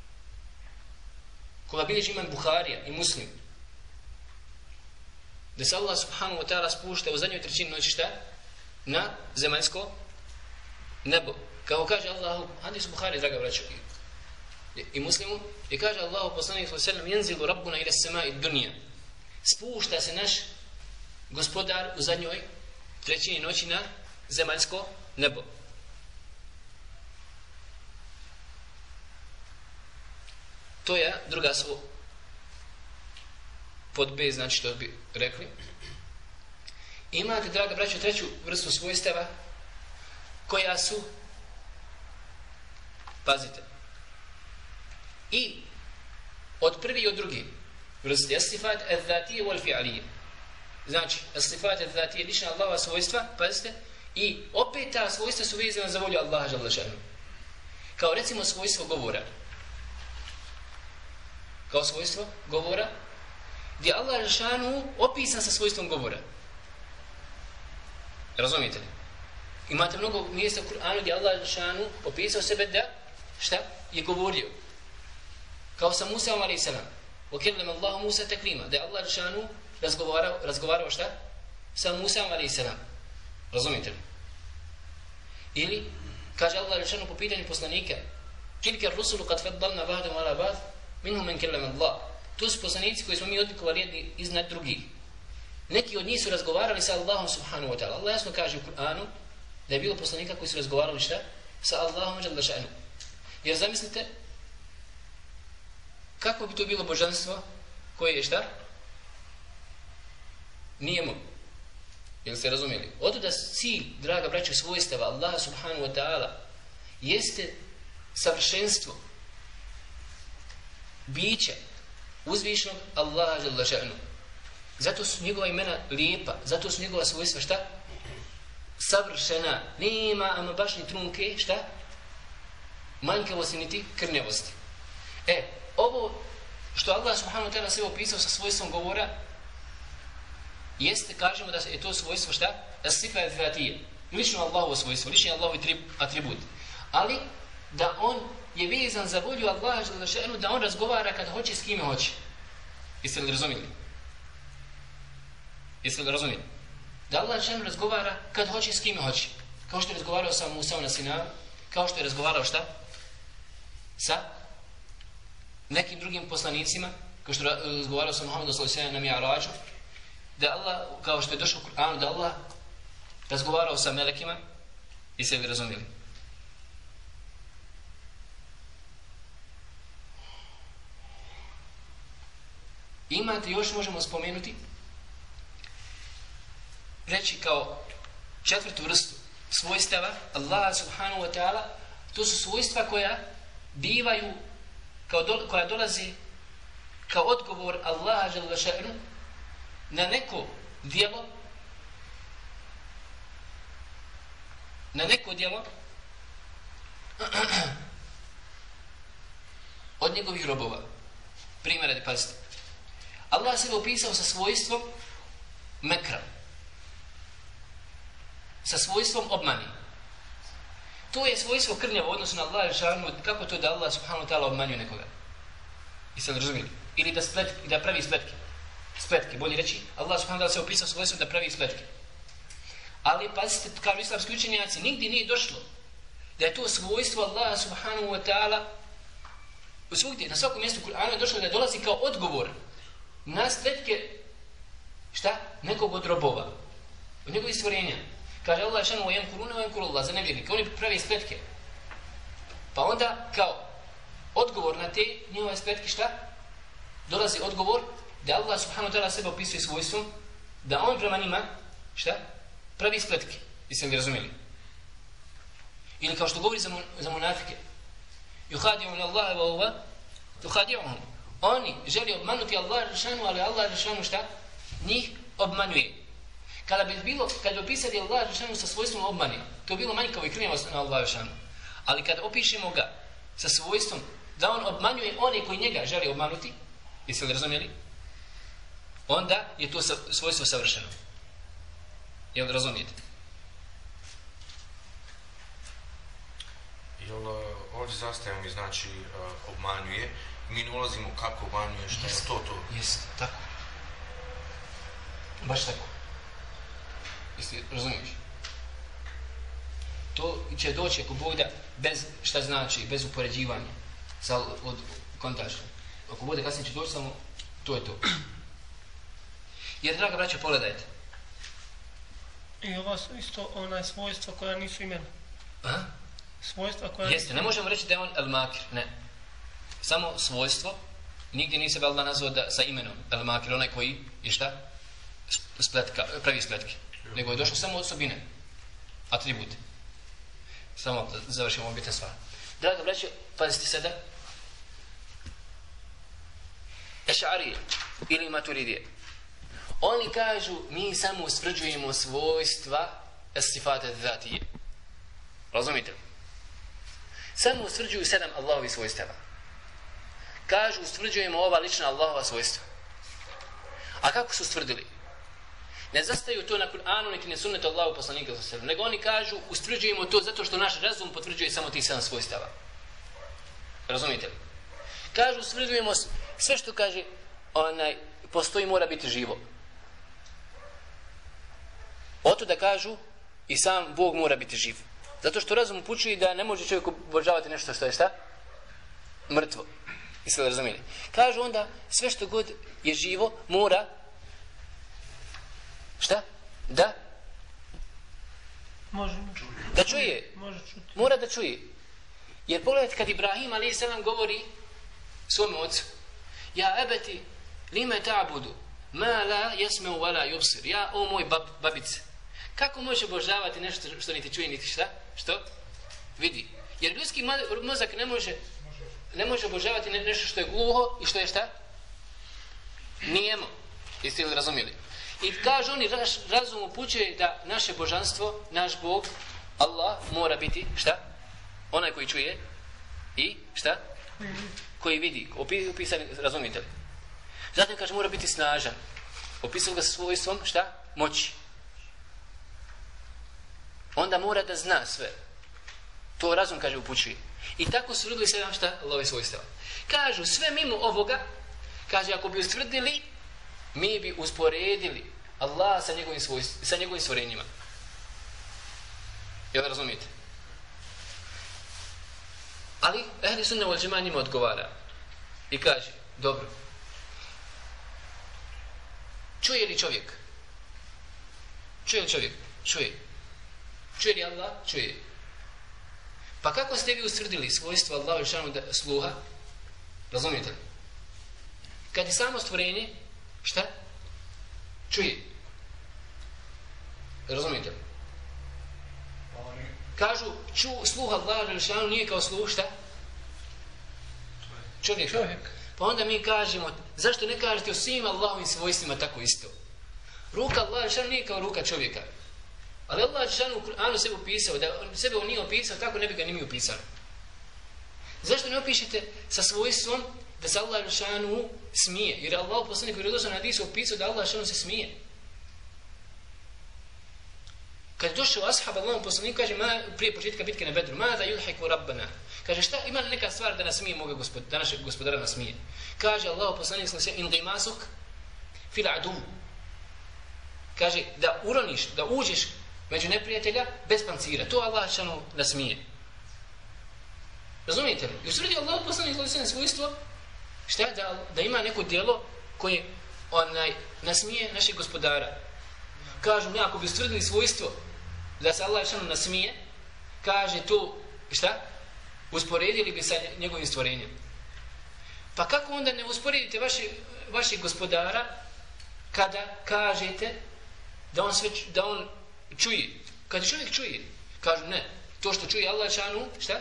koga bilježi imam Buharija i Muslim. Da se Allah subhanahu wa ta'ala spušta u zadnjoj trećini noći šta? Na zemaljsko nebo. Kao kaže Allahu, hadis Buhari, draga braćo, i Muslimu, i kaže Allahu poslanik sallallahu alejhi ve sellem, "Yanzilu rabbuna ila as-sama'i ad-dunya." Spušta se naš gospodar u zadnjoj trećini noći na zemaljsko nebo. To je druga pod B, znači što bi rekli. Imate, draga braćo, treću vrstu svojstava koja su, pazite, i od prvi i od drugi vrste, as-sifat al-dhatije wal-fi'alije. Znači, as-sifat al-dhatije, lična Allahova svojstva, pazite, I opet ta svojstva su vezana za volju Allaha dželle šanu. Kao recimo svojstvo govora. Kao svojstvo govora, gdje Allah dželle šanu opisan sa svojstvom govora. Razumijete li? Imate mnogo mjesta u Kur'anu gdje Allah dželle šanu opisao sebe da šta je govorio. Kao sa Musaom alejhi selam. وَكَلَّمَ اللَّهُ مُوسَى تَكْلِيمًا. Da je Allah dželle šanu razgovarao šta? Sa Musaom alejhi selam. Razumijete li? Ili kaže Allah dželle šanu po pitanju poslanika: "Tilka ar-rusulu qad faddalna ba'dahum 'ala ba'd, minhum man kallama Allah." To su poslanici koji smo mi odlikovali jedni iznad drugih. Neki od njih su razgovarali sa Allahom subhanahu wa ta'ala. Allah jasno kaže u Kur'anu da je bilo poslanika koji su razgovarali šta? Sa Allahom dželle šanu. Jer zamislite kako bi to bilo božanstvo koje je šta? Nijemo. Jel ste razumjeli? Oto da cilj, draga braćo, svojstava Allaha subhanahu wa ta'ala jeste savršenstvo bića uzvišnog Allaha dželle šanu. Zato su njegova imena lijepa, zato su njegova svojstva šta? Savršena. Nema ama baš ni trunke, šta? Manjkavosti niti krnjavosti. Ovo što Allah subhanahu wa ta'ala sve opisao sa svojstvom govora jeste, kažemo da je to svojstvo šta? As-sifa al-zatija. Lično Allahovo svojstvo, lično Allahov atribut. Ali da on je vezan za volju Allaha dželle šanu, da on razgovara kad hoće s kime hoće. Jeste li razumjeli? Jeste li razumjeli? Da Allah dželle šanu razgovara kad hoće s kime hoće. Kao što je razgovarao sa Musaom na Sinaju, kao što je razgovarao šta? Sa nekim drugim poslanicima, kao što je razgovarao sa Muhammedom sallallahu alejhi ve sellem na Mi'rađu, da Allah, kao što je došlo u Kur'anu, da Allah razgovarao sa melekima. Jeste li razumjeli? Imate još, možemo spomenuti, reći kao četvrtu vrstu svojstava Allaha subhanahu wa ta'ala, to su svojstva koja bivaju, koja dolazi kao odgovor Allaha dželle šanu na neko djelo, od njegovih robova. Primjer, da pazite. Allah se opisao sa svojstvom mekra, sa svojstvom obmani. To je svojstvo krnjavo u odnosu na Allah dželle šanu. Kako to da Allah subhanahu wa ta'ala obmanjuje nekoga? Jeste li razumjeli? Ili da pravi spletke, bolje reći, Allah subhanahu wa ta'ala se opisao svojstvom da pravi spletke. Ali pazite, kao islamski učenjaci, nigdje nije došlo da je to svojstvo Allaha subhanahu wa ta'ala svugdje, na svakom mjestu Kur'ana je došlo da dolazi kao odgovor na spletke šta? Nekog od robova, od njegovih stvorenja. Kaže Allah šanu wa yamkuruna wa yamkuru Allah, za nevjernike, oni pravi spletke. Pa onda kao odgovor na te njihove spletke šta? Dolazi odgovor da Allah subhanahu wa ta'ala sebe opisuje svojstvom da on prema njima šta? Pravi spletke. Jeste li razumjeli? Ili kao što govori za munafike, yuhadi'una Allaha wa huwa yuhadi'uhum. Oni želi obmanuti Allah dželle, ali Allah dželle šta? Njih obmanjuje. Kada bi opisali Allah dželle sa svojstvom obmane, to bi bilo manjkavo i krnjavost na Allah dželle. Ali kad opišemo ga sa svojstvom da on obmanjuje one koji njega želi obmanuti, jeste li razumjeli? Onda je to svojstvo savršeno. Jel razumijete? Jel ovdje zastajemo i znači obmanjuje, mi ne ulazimo kako obmanjuje, što je to? Jeste, tako. Baš tako. Jeste, razumiješ? To će doći ako Bog da bez, šta znači, bez upoređivanja od kontaža. Ako bude kasnije će doći samo, to je to. Jer, draga braća, pogledajte. I ova su isto onaj svojstva koja nisu imena. Aha? Svojstva koja jeste, ne možemo reći da je on el-makir, ne. Samo svojstvo, nigdje nije sebe Allah nazvao sa imenom el-makir, onaj koji je šta? Pravi spletke. Nego je došlo samo osobine, atribute. Samo da završimo ovom bitne stvari. Draga braće, pazite sada. Eš'arije ili maturidije. Oni kažu, mi samo ustvrđujemo svojstva as-sifate zatije. Razumite li? Samo ustvrđuju 7 Allahovi svojstava. Kažu, ustvrđujemo ova lična Allahova svojstva. A kako su ustvrdili? Ne zastaju to na Kur'anu, niti ne sunnetu Allahu poslanika sallallahu alejhi ve sellem, nego oni kažu, ustvrđujemo to zato što naš razum potvrđuje samo tih 7 svojstava. Razumite li? Kažu, ustvrđujemo sve što kaže postoji, mora biti živo. Oto da kažu i sam Bog mora biti živ. Zato što razum upućuje da ne može čovjek obožavati nešto što je šta? Mrtvo. Jeste li razumijeli? Kažu onda sve što god je živo mora šta? Da? Da čuje. Mora da čuje. Jer pogledajte kad Ibrahim a.s. govori svom ocu: Ja ebeti lime ta'budu ma la yasma'u wa la yubsir. Ja, o moj babice, kako može obožavati nešto što niti čuje niti šta? Što? Vidi. Jer ljudski mozak ne može obožavati nešto što je gluho i što je šta? Nijemo. Jeste li razumijeli? I kažu oni, razum upućuje da naše božanstvo, naš Bog, Allah, mora biti šta? Onaj koji čuje i šta? Koji vidi. Opisani, razumijete li? Zatim kaže mora biti snažan. Opisao ga sa svojstvom šta? Moći. Onda mora da zna sve. To razum, kaže, upućuje. I tako su radili 7 šta? Allahove svojstava. Kažu sve mimo ovoga, kaže ako bi ustvrdili, mi bi usporedili Allah sa njegovim stvorenjima. Jel razumijete? Ali ehli sunne wal džemaa njima odgovara i kaže, dobro, čuje li čovjek? Čuje li čovjek? Čuje. Čuje li Allah? Čuje. Pa kako ste vi ustvrdili svojstvo Allahu šanu sluha? Razumijete li? Kad je samo stvorenje, šta? Čuje. Razumijete li? Kažu, sluh Allahu šanu nije kao sluh, šta? Čovjek. Pa onda mi kažemo, zašto ne kažete o svim Allahovim svojstvima tako isto? Ruka Allahu šanu nije kao ruka čovjeka. Ali Allah Đelešanu u Kur'anu sebe opisao, da sebe on nije opisao, tako ne bi ga ni mi opisali. Zašto ne opišete sa svojstvom da se Allah Đelešanu smije? Jer Allah poslanik u vjerodostojnom hadisu opisao da Allah Đelešanu se smije. Kad je došao ashab Allahom poslanik, kaže prije početka bitke na Bedru, mada yudhiku rabbana. Kaže, šta ima neka stvar da nas smije da našeg gospodara nas smije? Kaže Allah poslanik in gimasuk fil adu. Kaže da uroniš, da uđeš među neprijatelja bez pancira. To Allah šanu nasmije. Razumijete li? I usvrdio Allah poslanik svojstvo šta? Da ima neko djelo koje nasmije našeg gospodara. Kažu mi, ako bi ustvrdili svojstvo da se Allah šanu nasmije, kaže to šta? Usporedili bi sa njegovim stvorenjem. Pa kako onda ne usporedite vašeg gospodara kada kažete da on čuje? Kada čovjek čuje, kažu ne, to što čuje Allah šanu, šta?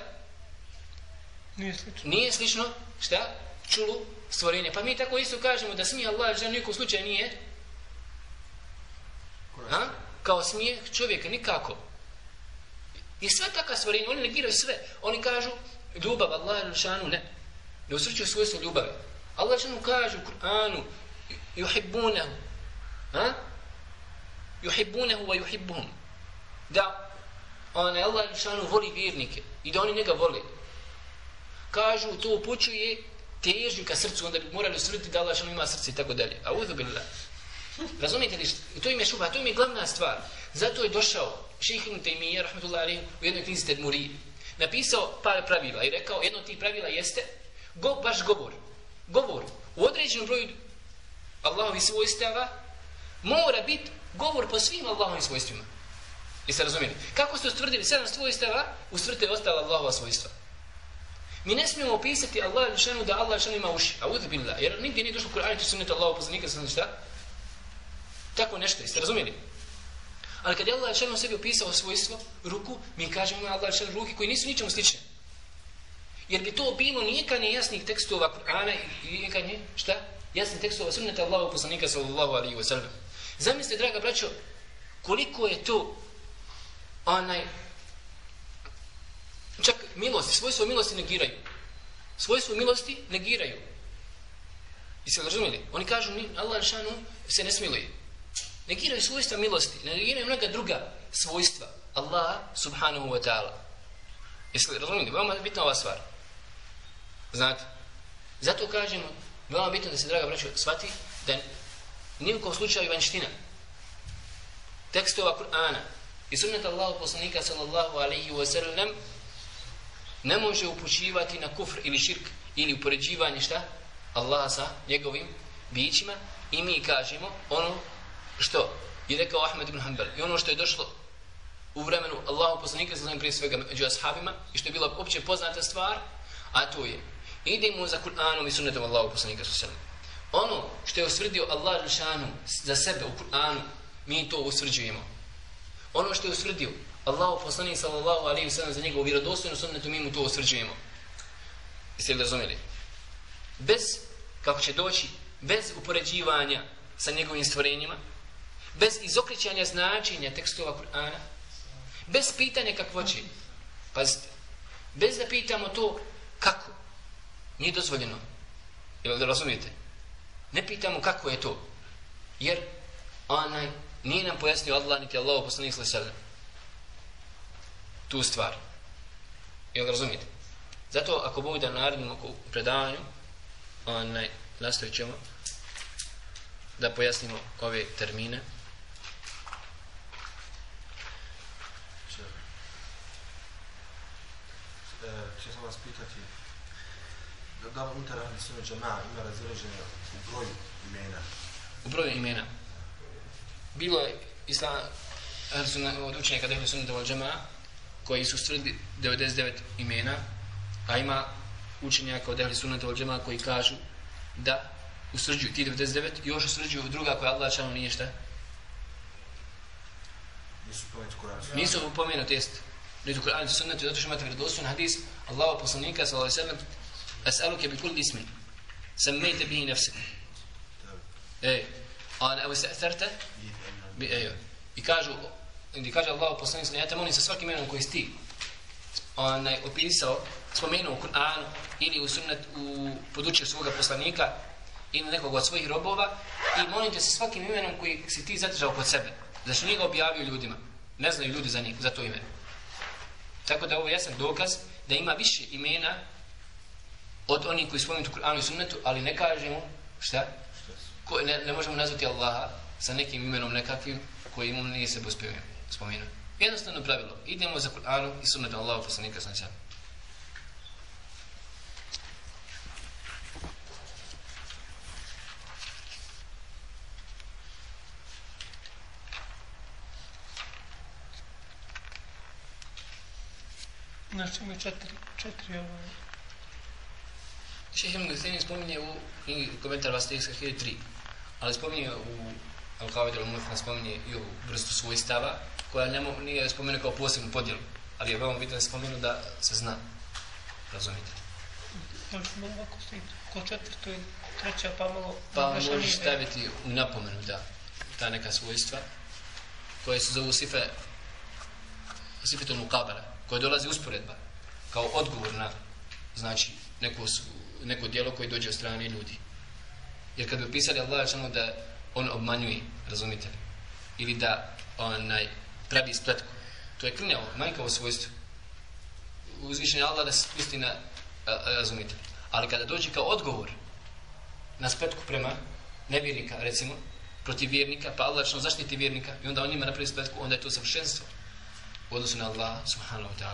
Nije slično, šta? Čulu stvorenje. Pa mi tako isto kažemo da smije Allah šanu nijekom slučaju nije kao smije čovjeka, nikako. I sve taka stvorenja, oni negiraju sve. Oni kažu ljubav Allah šanu, ne usrećuju svojstvo ljubave. Allah šanu kaže u Kur'anu yuhibbunahu yuhibbunahu wa yuhibbuhum, da Allah šanu voli vjernike i da oni njega vole. Kažu to upućuje težnju ka srcu, onda bi morali ustvrditi da Allah šanu ima srce i tako dalje. A'udhu billah. Razumijete li? To im je šubha, to im je glavna stvar. Zato je došao šejh Ibn Taymije rahmetullahi alejhi u jednoj knjizi Tedmurije, napisao par pravila i rekao jedno od tih pravila jeste baš govor u određenom broju Allahovih svojstava mora biti govor po svim Allahovim svojstvima. Jeste razumijeli? Kako ste ustvrdili 7 svojstava, ustvrdite ostala Allahova svojstva. Mi ne smijemo opisati Allah lišanu da Allah lišanu ima uši. A'udhu billah. Jer nigdje nije došlo u Kur'anu i sunnetu Allahu poslanika sallallahu alejhi ve sellem šta? Tako nešto, jeste razumijeli? Ali kad je Allah lišanu sebi opisao svojstvo ruku, mi kažemo ima Allah lišanu ruke koji nisu ničemu slične. Jer bi to bilo nikad nejasnih tekstova Kur'ana i nikad nije, šta? Jasnih tekstova sunneta Allahu poslanika sallallahu alejhi ve sellem. Zamislite, draga braćo, koliko je to čak milosti, svojstvo milosti negiraju. Svojstvo milosti negiraju. Jeste li razumijeli? Oni kažu, Allah šanu se ne smiluje. Negiraju svojstva milosti, negiraju mnoga druga svojstva Allah subhanahu wa ta'ala. Jeste li razumijeli? Veoma je bitna ova stvar. Znate? Zato kažemo, veoma bitno da se, draga braćo, shvati da ni u kom slučaju vanština tekstova Kur'ana i sunneta Allahu poslanika sallallahu alaihi wa sallam ne može upućivati na kufr ili širk ili upoređivanje šta? Allaha sa njegovim bićima i mi kažemo ono što je rekao Ahmed ibn Hanbal i ono što je došlo u vremenu Allahu poslanika sallallahu prije svega među ashabima i što je bila opće poznata stvar, a to je idemo za Kur'anom i sunnetom Allahu poslanika sallallahu. Ono što je usvrdio Allah dželešanu za sebe u Kur'anu, mi to usvrđujemo. Ono što je usvrdio Allahu poslanik sallallahu alejhi ve sellem za njegovu vjerodostojnu sunnetu, mi mu to usvrđujemo. Jeste li razumjeli? Bez, kako će doći, bez upoređivanja sa njegovim stvorenjima, bez izokrećanja značenja tekstova Kur'ana, bez pitanja kakvoće. Pazite, bez da pitamo to kako, nije dozvoljeno. Jel da razumijete? Ne pitamo kako je to, jer nije nam pojasnio Allah niti Allahu poslanik sallallahu alejhi ve sellem tu stvar. Jel razumijete? Zato ako Bog da naredimo u predavanju, nastavit ćemo da pojasnimo ove termine. Če sam vas pitati, da li unutar ahli sunnet džemaa ima razilaženja u broju imena? U broju imena. Bilo je od učenjaka ahli sunneta wal džemaa koji su stvrdili 99 imena, a ima učenjaka od ahli sunneta wal džemaa koji kažu da usvrđuju ti 99 i još usvrđuju druga koja Allah dželešanu nije šta? Nisu upomenuti, jest. Nisu u Kur'anu i sunnetu, zato što imate vjerodostojan hadis Allahu poslanika sallallahu alejhi ve sellem: "Es'aluke bi kulli ismin sammayta bihi nafsak." Ana aw ista'tharta bi i kaže Allahu poslanik: "Ja te molim sa svakim imenom koji si ti opisao, spomenuo u Kur'anu ili u sunnet, u podučju svoga poslanika ili nekog od svojih robova i molim te sa svakim imenom koji si ti zadržao kod sebe. Zašto nije ga objavio ljudima? Ne znaju ljudi za to ime." Tako da ovo je jasan dokaz da ima više imena od onih koji spomenuti u Kur'anu i sunnetu, ali ne kažemo šta? Ne možemo nazvati Allaha sa nekim imenom nekakvim koji imam nije se spomenuo. Jednostavno pravilo. Idemo za Kur'anu i sunnetom Allahu poslanika sallallahu alejhi ve sellem. Znači mi četiri Šejh Ibn Uthaymin spominje u komentar Vastihska 1003, ali spominje u Al-Qawaid al-Muthla, spominje i u vrstu svojstava koja nije spomenuo kao posebnu podjelu, ali je veoma bitno da spomenu da se zna. Razumite? Znači ovako stoji ko četvrto i treća pa malo... Pa možeš staviti u napomenu da ta neka svojstva koje se zovu sifetul muqabala, koje dolazi usporedba kao odgovor na, znači, neko djelo koje dođe od strane ljudi. Jer kad bi opisali Allah da on obmanjuje, razumite li? Ili da pravi spletku, to je krnjavo, manjkavo svojstvo. Uzvišen je Allah da se spusti na, razumite. Ali kada dođe kao odgovor na spletku prema nevjernika, recimo, protiv vjernika, pa Allah zaštiti vjernika i onda on njima napravi spletku, onda je to savršenstvo u odnosu na Allah subhanahu wa ta'ala.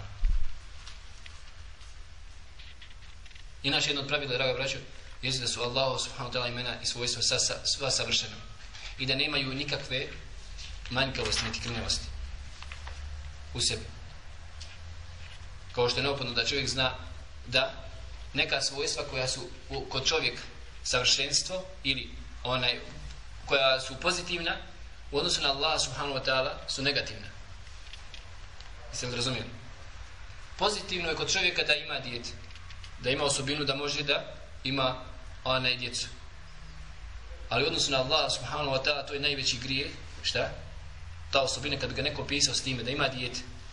Inače jedno od pravila, draga braćo, jeste da su Allah subhanahu wa ta'ala imena i svojstva sva savršena i da nemaju nikakve manjkavosti niti krnjavosti u sebi. Kao što je neophodno da čovjek zna da neka svojstva koja su kod čovjeka savršenstvo ili koja su pozitivna u odnosu na Allah subhanahu wa ta'ala su negativna. Jeste li razumijeli? Pozitivno je kod čovjeka da ima dijete, da ima osobinu da može da ima djecu. Ali u odnosu na Allah subhanahu wa ta'ala to je najveći grijeh. Šta? Ta osobina kad ga neko opisao s time da ima dijete,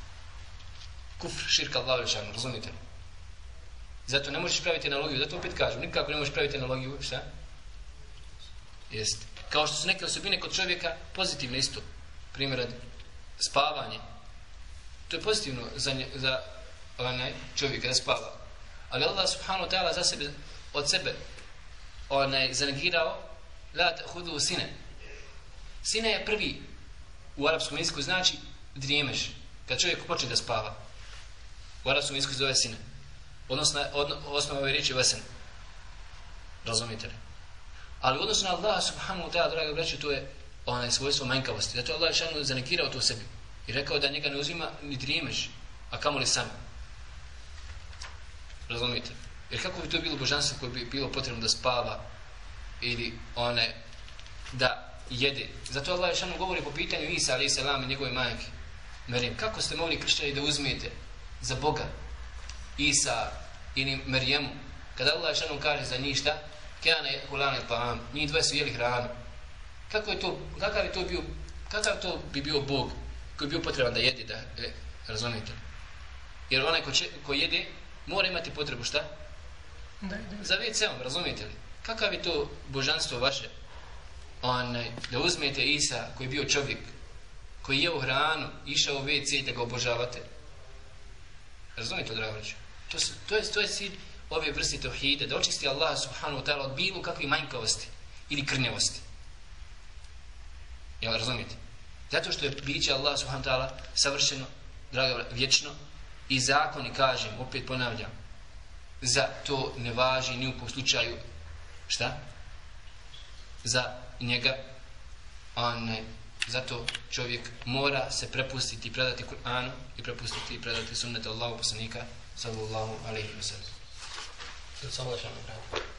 kufr, širka Allahu dželešanu, razumite li? Zato ne možeš praviti analogiju, zato opet kažem, nikako ne možeš praviti analogiju, šta? Jeste. Kao što su neke osobine kod čovjeka pozitivne isto. Primjer, spavanje. To je pozitivno za onaj čovjeka da spava. Ali Allah subhanahu wa ta'ala za sebe, od sebe zanegirao la ta'khudhu sine. Sine je prvi u arapskom jeziku, znači drijemeš. Kad čovjek počne da spava. U arapskom jeziku zove sine. Odnosno, osnova ove riječi vesen. Razumite li? Ali u odnosu na Allah subhanahu wa ta'ala, draga braću, to je svojstvo manjkavosti. Zato je Allah šanu zanekirao to sebi. I rekao da njega ne uzima ni drijemeš, a kamoli sam. Razumite? Jer kako bi to bilo božanstvo koje bi bilo potrebno da spava ili da jede. Zato Allah šanu govori po pitanju Isa alaih salam i njegove majke. Merijem, kako ste mogli kršćani da uzmete za Boga Isa ili Merijemu, kada Allah šanu kaže za njih šta? Kjane hulane ta'am, njih dvoje su jeli hranu. Kakav to bi bio Bog koji bi bio potreban da jede, razumijete? Jer onaj ko jede mora imati potrebu šta? Za WC-om, razumijete li? Kakav je to božanstvo vaše? Da uzmete Isa koji je bio čovjek, koji je jeo hranu, išao u WC i da ga obožavate. Razumijete, drago reći? To je cilj ove vrste tauhida, da očisti Allah subhanahu wa ta'ala od bilo kakve manjkavosti ili krnjavosti. Jel razumijete? Zato što je biće Allah subhanahu wa ta'ala savršeno, drago, vječno i zakoni, kažem, opet ponavljam, za to ne važi ni u kom slučaju šta? Za njega, zato čovjek mora se prepustiti i predati Kur'anu i prepustiti i predati sunnetu Allahu poslanika sallallahu alejhi ve sellem. Samo da ćemo napraviti.